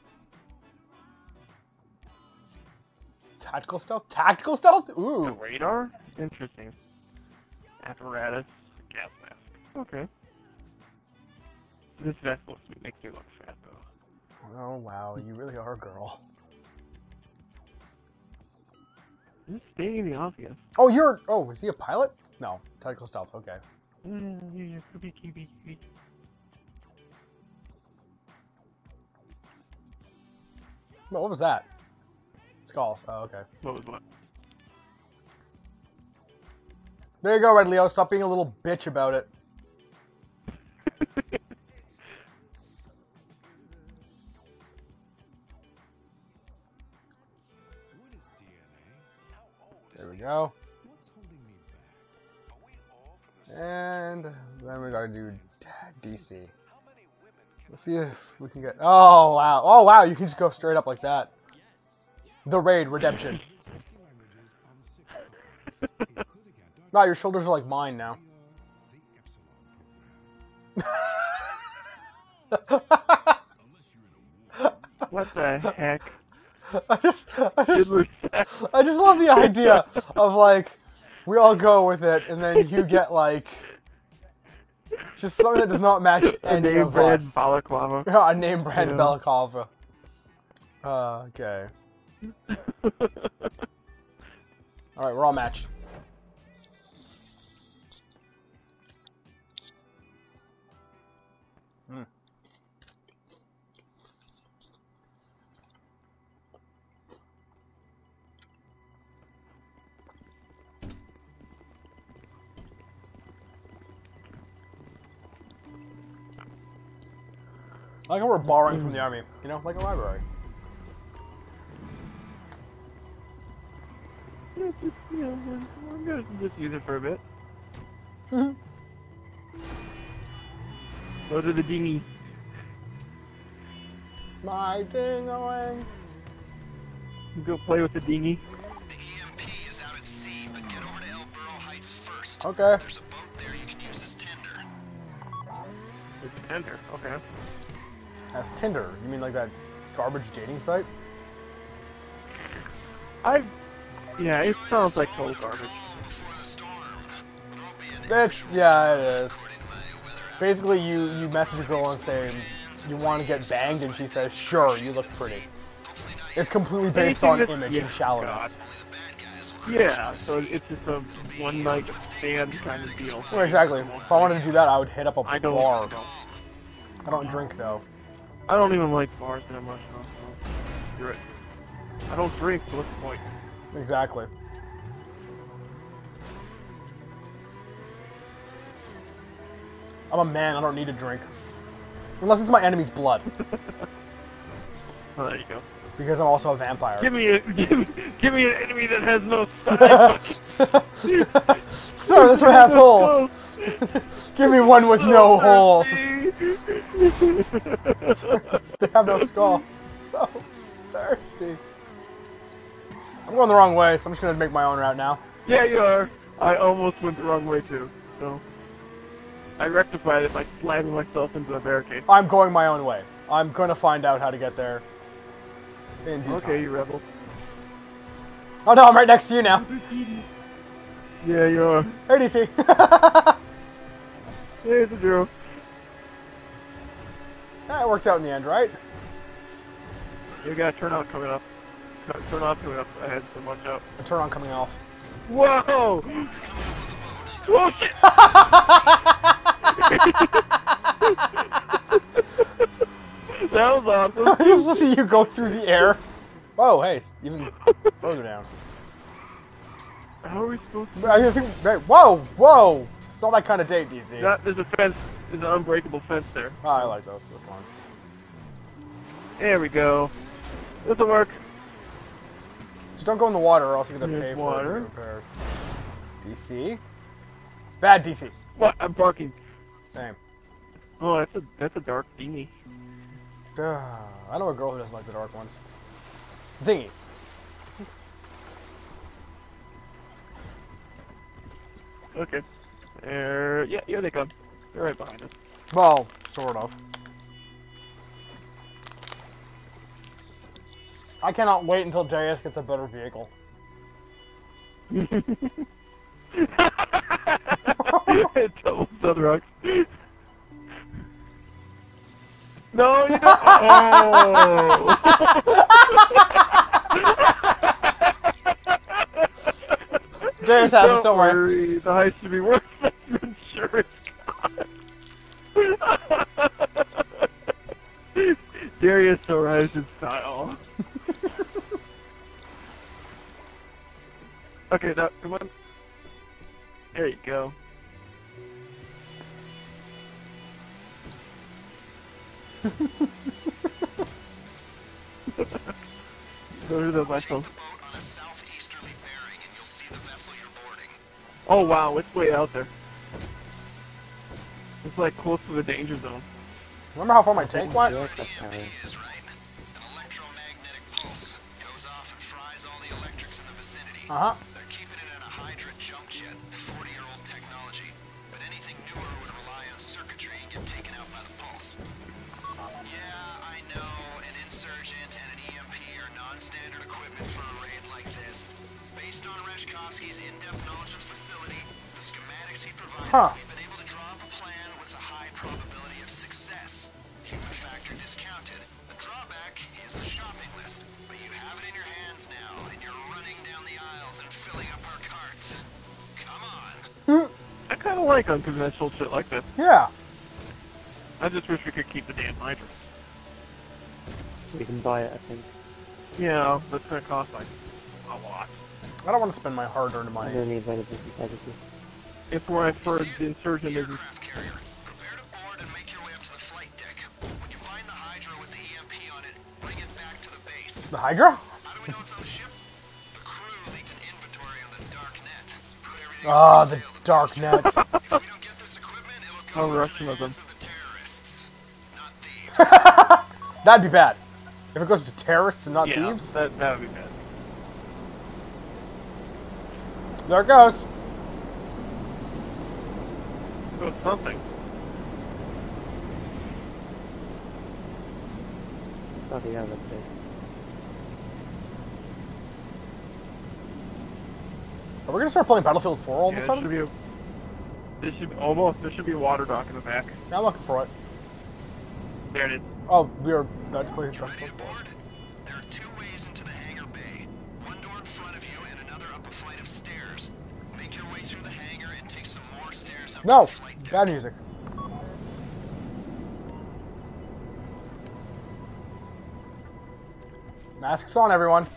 Tactical stealth? Tactical stealth? The Ooh. radar? Interesting. Apparatus. Gas mask. Okay. This vest looks, makes me look fat, though. Oh, wow. You really are a girl. Just stating the obvious. Oh, you're... Oh, is he a pilot? No. Tactical stealth. Okay. Mm, yeah, creepy, creepy, creepy. What what was that? Skulls. Oh, okay. What was what? There you go, Red Leo. Stop being a little bitch about it. What is go. And then we gotta do D C. Let's see if we can get. Oh wow! Oh wow! You can just go straight up like that. The Raid Redemption. Nah, your shoulders are like mine now. What the heck? I just, I just, Diddler sex. I just love the idea of like, we all go with it, and then you get like, just something that does not match A any name of us. brand balaclava. A name brand Yeah. balaclava. Uh, okay. Alright, we're all matched. Hmm. I like how we're borrowing from the army, you know, like a library. Yeah, just, you know, we're, we're gonna just use it for a bit. Go to the dinghy. My ding-a-ling. Go play with the dinghy. The E M P is out at sea, but get over to El Burro Heights first. Okay. There's a boat there you can use as tinder. It's tender. Okay. That's Tinder. You mean like that garbage dating site? I. Yeah, it sounds like total garbage. Before the storm. There'll be an Bitch, yeah, it is. according to my weather Basically, you, you message a girl and say you want to get banged, and she says, sure, you look pretty. It's completely based Anything on that- image yeah, and shallowness. God. Yeah, so it's just a one night stand kind of deal. Well, exactly. If I wanted to do that, I would hit up a I don't. bar. know. I don't drink, though. I don't even like bars that much. No, so you're right. I don't drink, so what's the point? Exactly. I'm a man, I don't need to drink. Unless it's my enemy's blood. Oh, there you go. Because I'm also a vampire. Give me a give me, give me an enemy that has no side. Sir, this one has holes. Give me one with no hole. They have no skull. So thirsty. I'm going the wrong way, so I'm just gonna make my own route now. Yeah, you are. I almost went the wrong way too. So I rectified it by slamming myself into a barricade. I'm going my own way. I'm gonna find out how to get there. In due Okay, time. you rebel. Oh no, I'm right next to you now. Yeah, you are. Hey, D C. Hey, it's a zero. That worked out in the end, right? You got a turnout coming up. No, turn off coming up ahead, so watch out. The turn on coming off. Whoa! Whoa, shit! That was awesome. Just to see you go through the air. Oh, hey, even further down. How are we supposed to... I think, hey, whoa, whoa! It's not that kind of date, D C. That, there's a fence. There's an unbreakable fence there. Oh, I like those. They're fun. There we go. This'll work. Just don't go in the water, or else you're gonna There's pay for water. it. Repairs. D C. Bad D C. What? I'm barking. Same. Oh, that's a that's a dark dinghy. Duh. I know a girl who doesn't like the dark ones. Dingies. Okay. There. Yeah, here they come. They're right behind us. Well, sort of. I cannot wait until J S gets a better vehicle. Double Sunrocks. No, you don't. Oh. J S has it, Don't don't worry. worry. The heist should be worth the insurance cost. Darius arrives in style. Okay, now, come on. There you go. Go to the vessel. boat on a southeasterly bearing and you'll see the vessel Oh wow, it's way out there. It's like close to the danger zone. Remember how far my tank went? E M P is right. An electromagnetic pulse goes off and fries all the electrics in the vicinity. Uh huh. They're keeping it in a Hydra jump jet, forty-year-old technology. But anything newer would rely on circuitry and get taken out by the pulse. Yeah, I know an insurgent and an E M P are non-standard equipment for a raid like this. Based on Reshkovsky's in-depth knowledge of the facility, the schematics he provided, Huh. we've been able to draw up a plan with a high probability of success. Human factor discounted. The drawback is the shopping list, but you have it in your hands now, and you're running down the aisles and filling up our carts. Come on. I kind of like unconventional shit like this. Yeah. I just wish we could keep the damn Hydra. We can buy it, I think. Yeah, that's gonna cost like a lot. I don't want to spend my hard-earned I money. don't need availability competitive. If we're at first, the insurgent isn't. Aircraft carrier. Prepare to board and make your way up to the flight deck. When you find the Hydra with the E M P on it, bring it back to the base. The Hydra? How do we know it's on the ship? The crew leaked an inventory on the dark net. Put everything Ah, up for the sale. dark net. If we don't get this equipment, it'll How go into Russian the of them. hands of the terrorists, not thieves. That'd be bad. If it goes to terrorists and not Yeah, thieves. that that would be bad. There it goes. So it's something. Oh, yeah, that's it. Are we gonna start playing Battlefield four all Yeah, of a there should sudden? be a. There should be, almost. There should be a water dock in the back. Yeah, I'm looking for it. There it is. Oh, we are. That's clear. Ready to board? There are two ways into the hangar bay. One door in front of you and another up a flight of stairs. Make your way through the hangar and take some more stairs up No, to the flight deck. bad music. Masks on, everyone.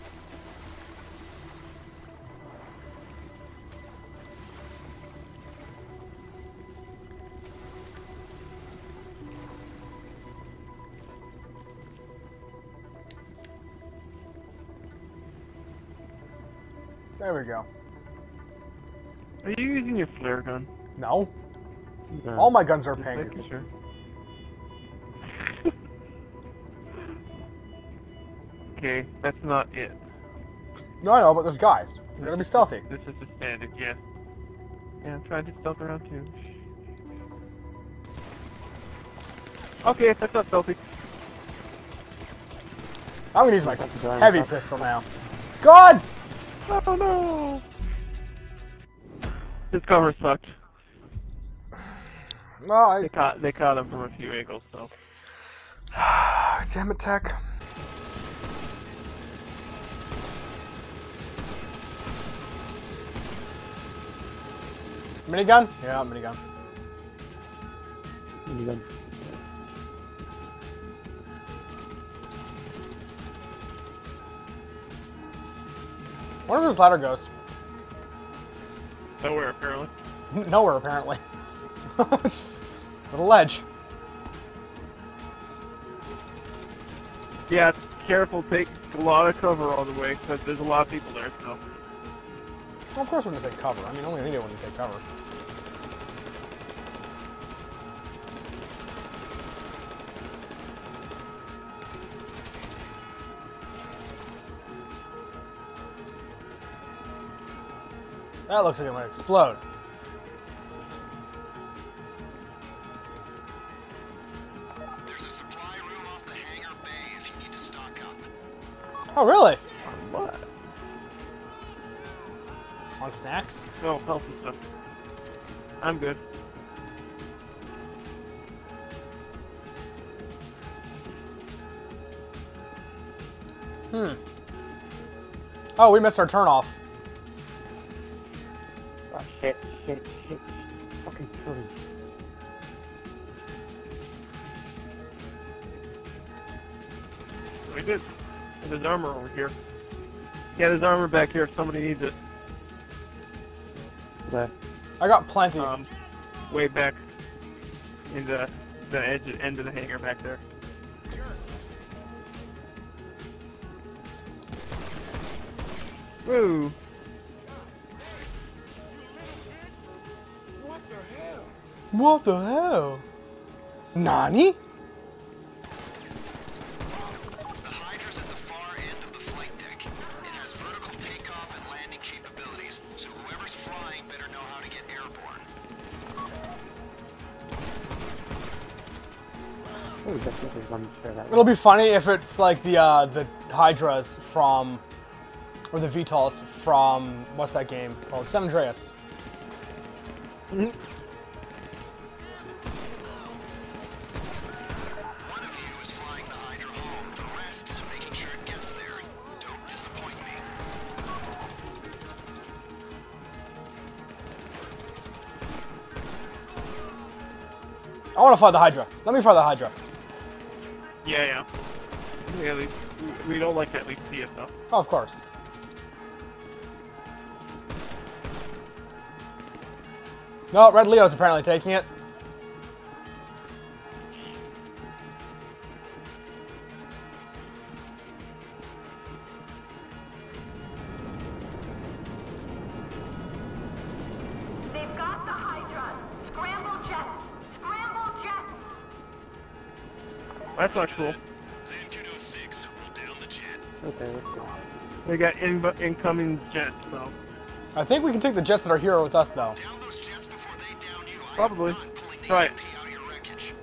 There we go. Are you using your flare gun? No, No. all my guns are Just pink. making sure. Okay, that's not it. No, I know, but there's guys. You gotta be stealthy. This is the standard, yeah. Yeah, I'm trying to stealth around too. Okay, that's not stealthy. I'm gonna use my That's a heavy giant pistol now. God! Oh no! His cover sucked. No, I. They caught they caught him from a few angles, so. Damn it, Tech. Minigun? Yeah, minigun. Minigun. Where does this ladder goes? Nowhere apparently. Nowhere, apparently. Little ledge. Yeah, careful, take a lot of cover all the way, because there's a lot of people there, so. Well, of course, when you take cover. I mean, only an idiot when you take cover. That looks like it might explode. There's a supply room off the hangar bay if you need to stock up. Oh, really? On what? On snacks? No, health and stuff. I'm good. Hmm. Oh, we missed our turn-off. Oh, shit, shit, shit. Fucking true. We did. There's armor over here. Yeah, there's armor back here if somebody needs it. There. I got plenty. Um, way back in the the edge end of the hangar back there. Woo! What the hell? Nani? The Hydra's at the far end of the flight deck. It has vertical takeoff and landing capabilities, so whoever's flying better know how to get airborne. Oh, definitely one share that. It'll be funny if it's like the uh, the Hydras from, or the V TOLs from, what's that game called? San Andreas. Mm-hmm. One of you is flying the Hydra home, the rest making sure it gets there. Don't disappoint me. I want to fly the Hydra. Let me fly the Hydra. Yeah, yeah. Yeah, at least, we don't like that. We see it though. Oh, of course. No, Red Leo's apparently taking it. They've got the Hydra. Scramble jet. Scramble jet. That's not cool. Zancudo six, we'll down the jet. Okay, let's go. We got in incoming jets, so I think we can take the jets that are here with us, though. Down those jets before they down you. I probably. am not pulling the Try it. E M P out of your wreckage.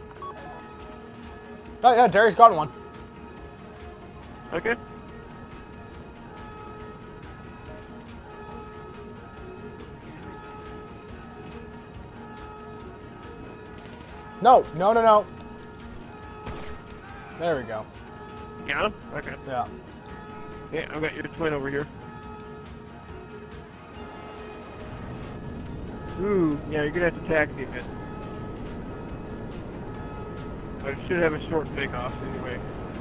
Oh, yeah, Darius got one. okay. No, no, no, no. There we go. Got him. Okay. Yeah. Yeah, I've got your twin over here. Ooh, yeah, you're gonna have to taxi a bit. But it should have a short takeoff anyway.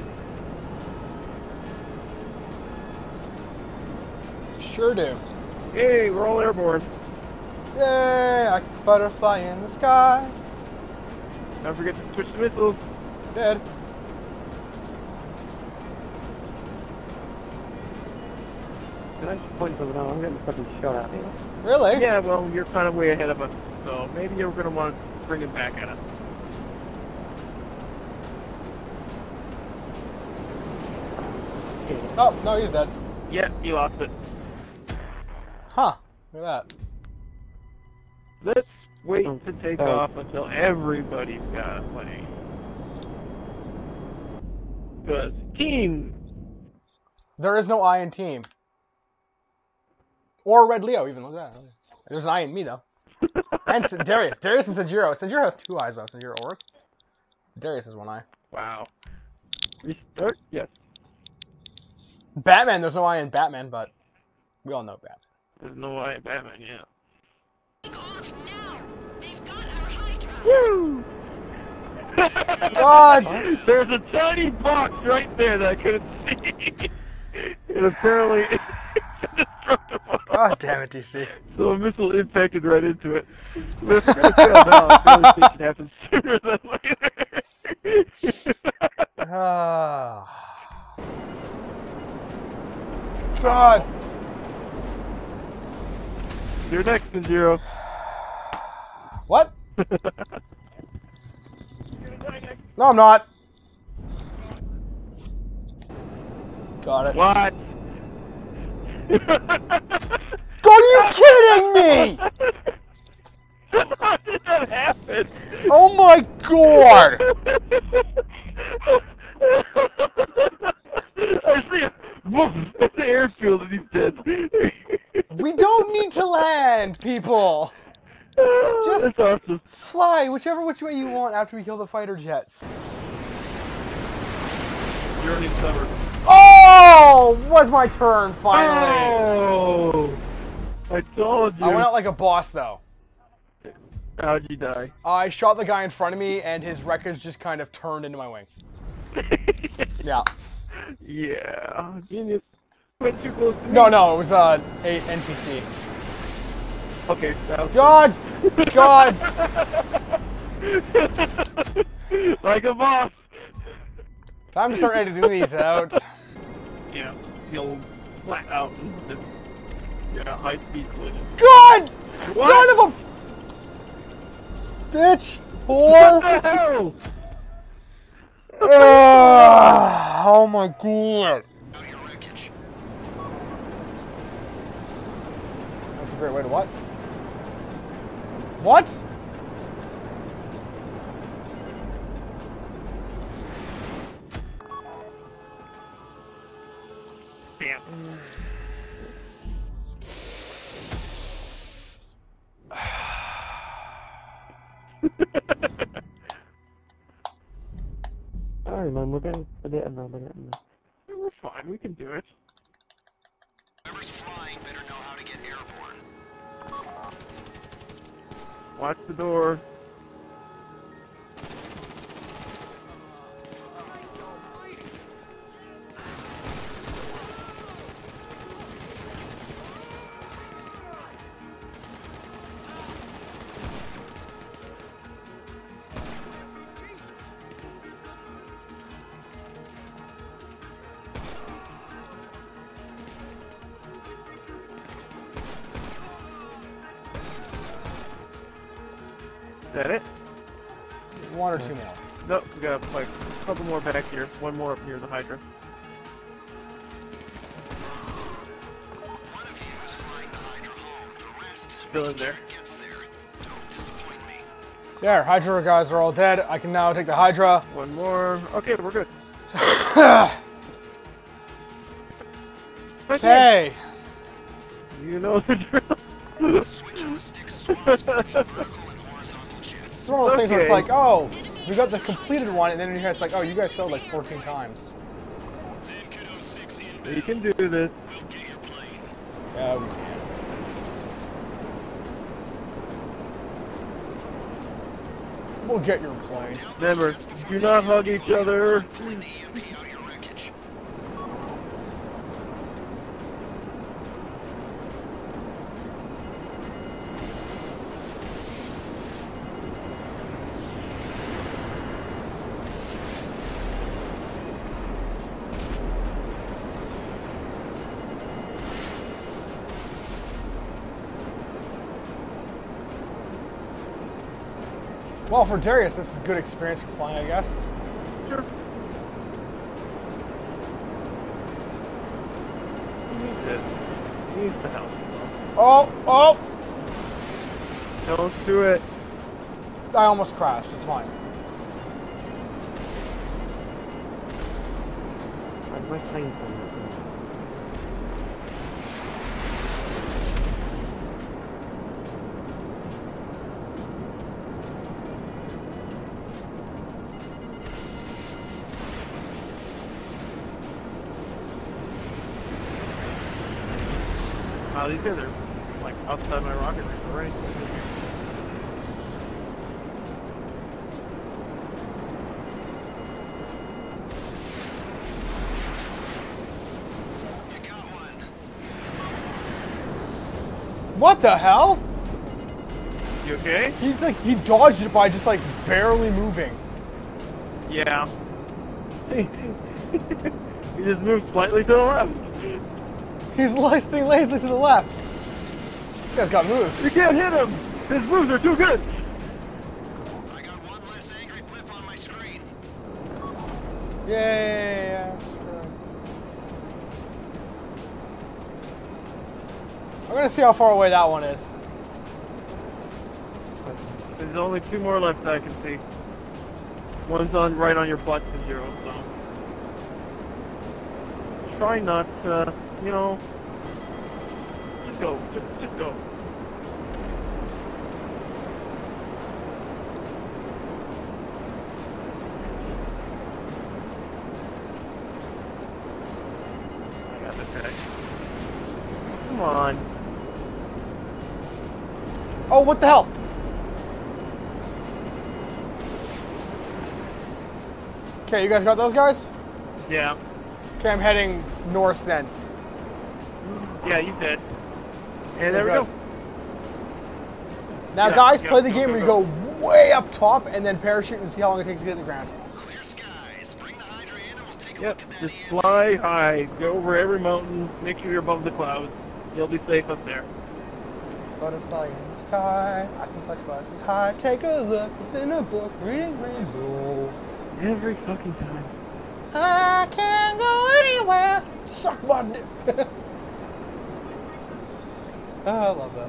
Sure do. Hey, we're all airborne. Yay, like a butterfly in the sky. Don't forget to switch the missiles. Dead. Can I just point something out? I'm getting fucking shot at here. Really? Yeah, well, you're kind of way ahead of us, so maybe you're gonna want to bring it back at us. Oh, no, he's dead. Yeah, you lost it. Huh. Look at that. Let's wait Oh, to take oh. off until everybody's got a plane. Because team. There is no I in team. Or Red Leo, even. Look at that. There's an I in me, though. And S- Darius. Darius and Sanjiro. Sanjiro has two eyes, though. Sanjiro Oryx. Darius has one eye. Wow. Restart? Yes. Batman, there's no I in Batman, but we all know Batman. There's no way Batman, yeah. Take off now. They've got our Hydra. Woo! God! There's a tiny box right there that I couldn't see. And apparently it's a destructible. God damn it, D C. So a missile impacted right into it. But if we're gonna fail now, I really think it happens sooner than later. Ah. God! You're next in zero. What? No, I'm not. Got it. What? Are you kidding me? How did that happen? Oh my god! I see a woof at the airfield and he's dead. We don't need to land, people! Just That's awesome. fly whichever which way you want after we kill the fighter jets. You're in summer. Oh! Was my turn, finally! Oh! I told you. I went out like a boss, though. How'd you die? I shot the guy in front of me, and his wreckage just kind of turned into my wing. Yeah. Yeah. Genius. Went too close to me. No, no, it was uh, a N P C. Okay. That was God! God! Like a boss. Time to start editing these out. Yeah. The old flat out. And, yeah, high speed collision. God! What? Son of a bitch! What Whore! the hell? Ah, oh my god! Out your wreckage. That's a great way to what? What? Damn. Sorry, man, we're getting, we're getting there, we're getting there. We're fine, we can do it. Whoever's flying better know how to get airborne. Watch the door. Is that it? One or two more. Nope, we got like a couple more back here. One more up near the Hydra. One of you is flying the Hydra home. The rest, Still in there. gets there. Don't disappoint me. There, Hydra guys are all dead. I can now take the Hydra. One more. Okay, we're good. Okay. You know the drill. Switch on the stick swaps between vertical and horizontal jets. It's one of those things where it's Okay. like, oh, we got the completed one, and then you guys like, oh, you guys failed like fourteen times. Zancudo six in. You can do this. We'll get your plane. Yeah, we can. We'll get your plane. Remember, do not hug each other. Pulling the E M P out your wreckage. Well, for Darius, this is a good experience for flying, I guess. Sure. He needs it. He needs the help. Oh, oh! Don't do it. I almost crashed. It's fine. Where's my plane from? Oh, these guys are like outside my rocket range already. You got one. What the hell? You okay? He like he dodged it by just like barely moving. Yeah. He just moved slightly to the left. He's listing lazily to the left. This guy's got moves. You can't hit him. His moves are too good. I got one less angry blip on my screen. Yeah. I'm gonna see how far away that one is. There's only two more left that I can see. One's on right on your butt to zero, so try not to, you know, just go, just, just go. I got this guy. Come on. Oh, what the hell? Okay, you guys got those guys? Yeah. Okay, I'm heading north then. Yeah, you did. And there we Okay. go. Now, Yeah, guys, yeah, play the go, game go, where you go. go way up top and then parachute and see how long it takes to get to the ground. Clear skies. Bring the Hydra in and we'll take a Yep, look at that just E M P. fly high, go over every mountain, make sure you're above the clouds. You'll be safe up there. Butterfly in the sky. I can flex glasses high. Take a look. It's in a book. Reading Rainbow. Every fucking time. I can go anywhere. Suck my dick. Oh, I love that.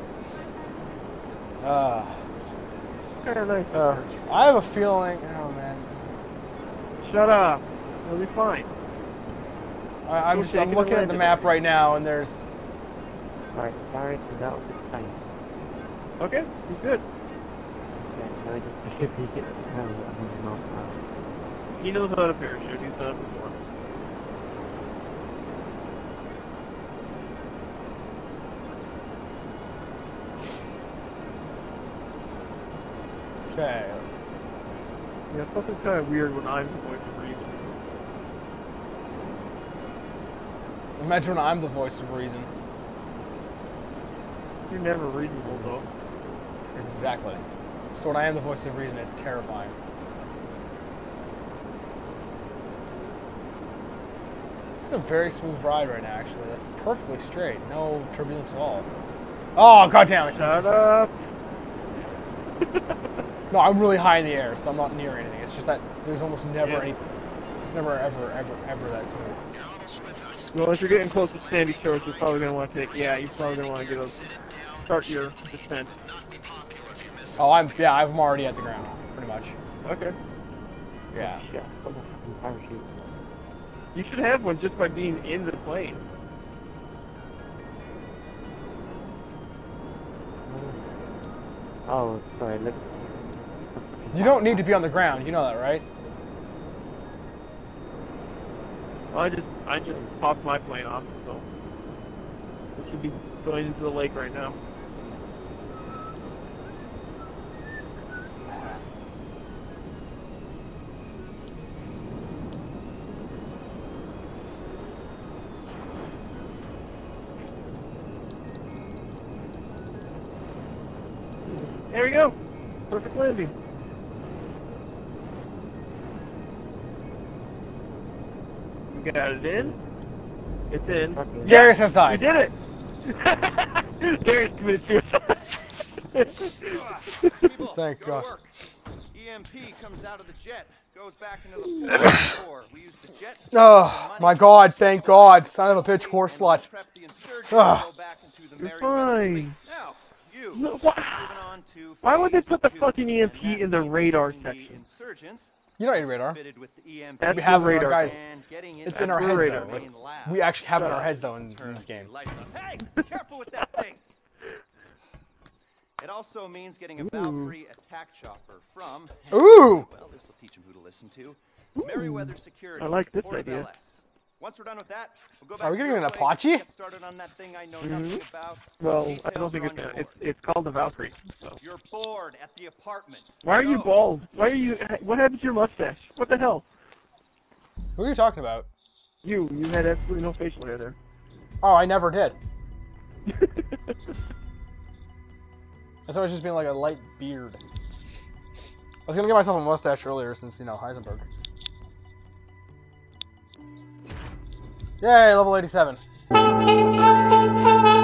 Uh, Kind of nice. uh, I have a feeling. Oh man. Shut up. It'll be fine. I, I'm Go just. take I'm it looking and at the land map right now, and there's. Alright, sorry, that was exciting. Okay, you're good. Okay, now I just should be getting kind of one hundred miles per hour. He knows how to parachute. He's done it before. Okay. Yeah, something's kind of weird when I'm the voice of reason. Imagine when I'm the voice of reason. You're never reasonable, though. Exactly. So when I am the voice of reason, it's terrifying. This is a very smooth ride right now, actually. Like, perfectly straight. No turbulence at all. Oh, goddamn it. Shut up! No, I'm really high in the air, so I'm not near anything. It's just that there's almost never Yeah. any... It's never, ever, ever, ever that smooth. You're almost with us. Well, if you're getting close to Sandy Shores, you're probably going to want to take... Yeah, you're probably going to want to get a... Start your descent. Not be popular if you miss Oh, I'm... Yeah, I'm already at the ground, pretty much. Okay. Yeah. Shit, what the fucking parachute? You should have one just by being in the plane. Oh, sorry, look. You don't need to be on the ground, you know that, right? Well, I just... I just popped my plane off, so... We should be going into the lake right now. There we go. Perfect landing. We got it in. It's in. Fucking- Darius has We died. did it. Darius committed suicide. People, Thank go God. to work. E M P comes out of the jet, goes back into the floor. We use the jet. to Oh, make some my money. God, thank God. Son of a bitch, horse And we'll slut. prep the insurgents Ugh. to go back into the You're Merryweather fleet. fine. Now, you. No, why- Moving on to Why would they phase put the two, fucking E M P and that in the means radar getting the section? insurgent You don't need a radar. fitted with the E M P That's We have the it in radar. our guys. and getting It's into in our the heads, radar. though. Like, main lab. we actually have it in Shut our up. heads, though, in, in Turn this game. the lights on. Hey, careful with that thing. It also means getting a Valkyrie attack chopper from. Ooh! Well, this will teach him who to listen to. Merryweather Security. I like this Port of idea. L S. Once we're done with that, we'll go back Are we to getting your an place, Apache? Get started on that thing I know nothing about. Well, I Details don't think are it's on your gonna, it's board. it's called the Valkyrie. So. You're bored at the apartment. Why are you Go. bald? Why are you? What happened to your mustache? What the hell? Who are you talking about? You you had absolutely no facial hair there. Oh, I never did. I thought it was just being like a light beard. I was gonna get myself a mustache earlier since, you know, Heisenberg. Yay, level eighty-seven.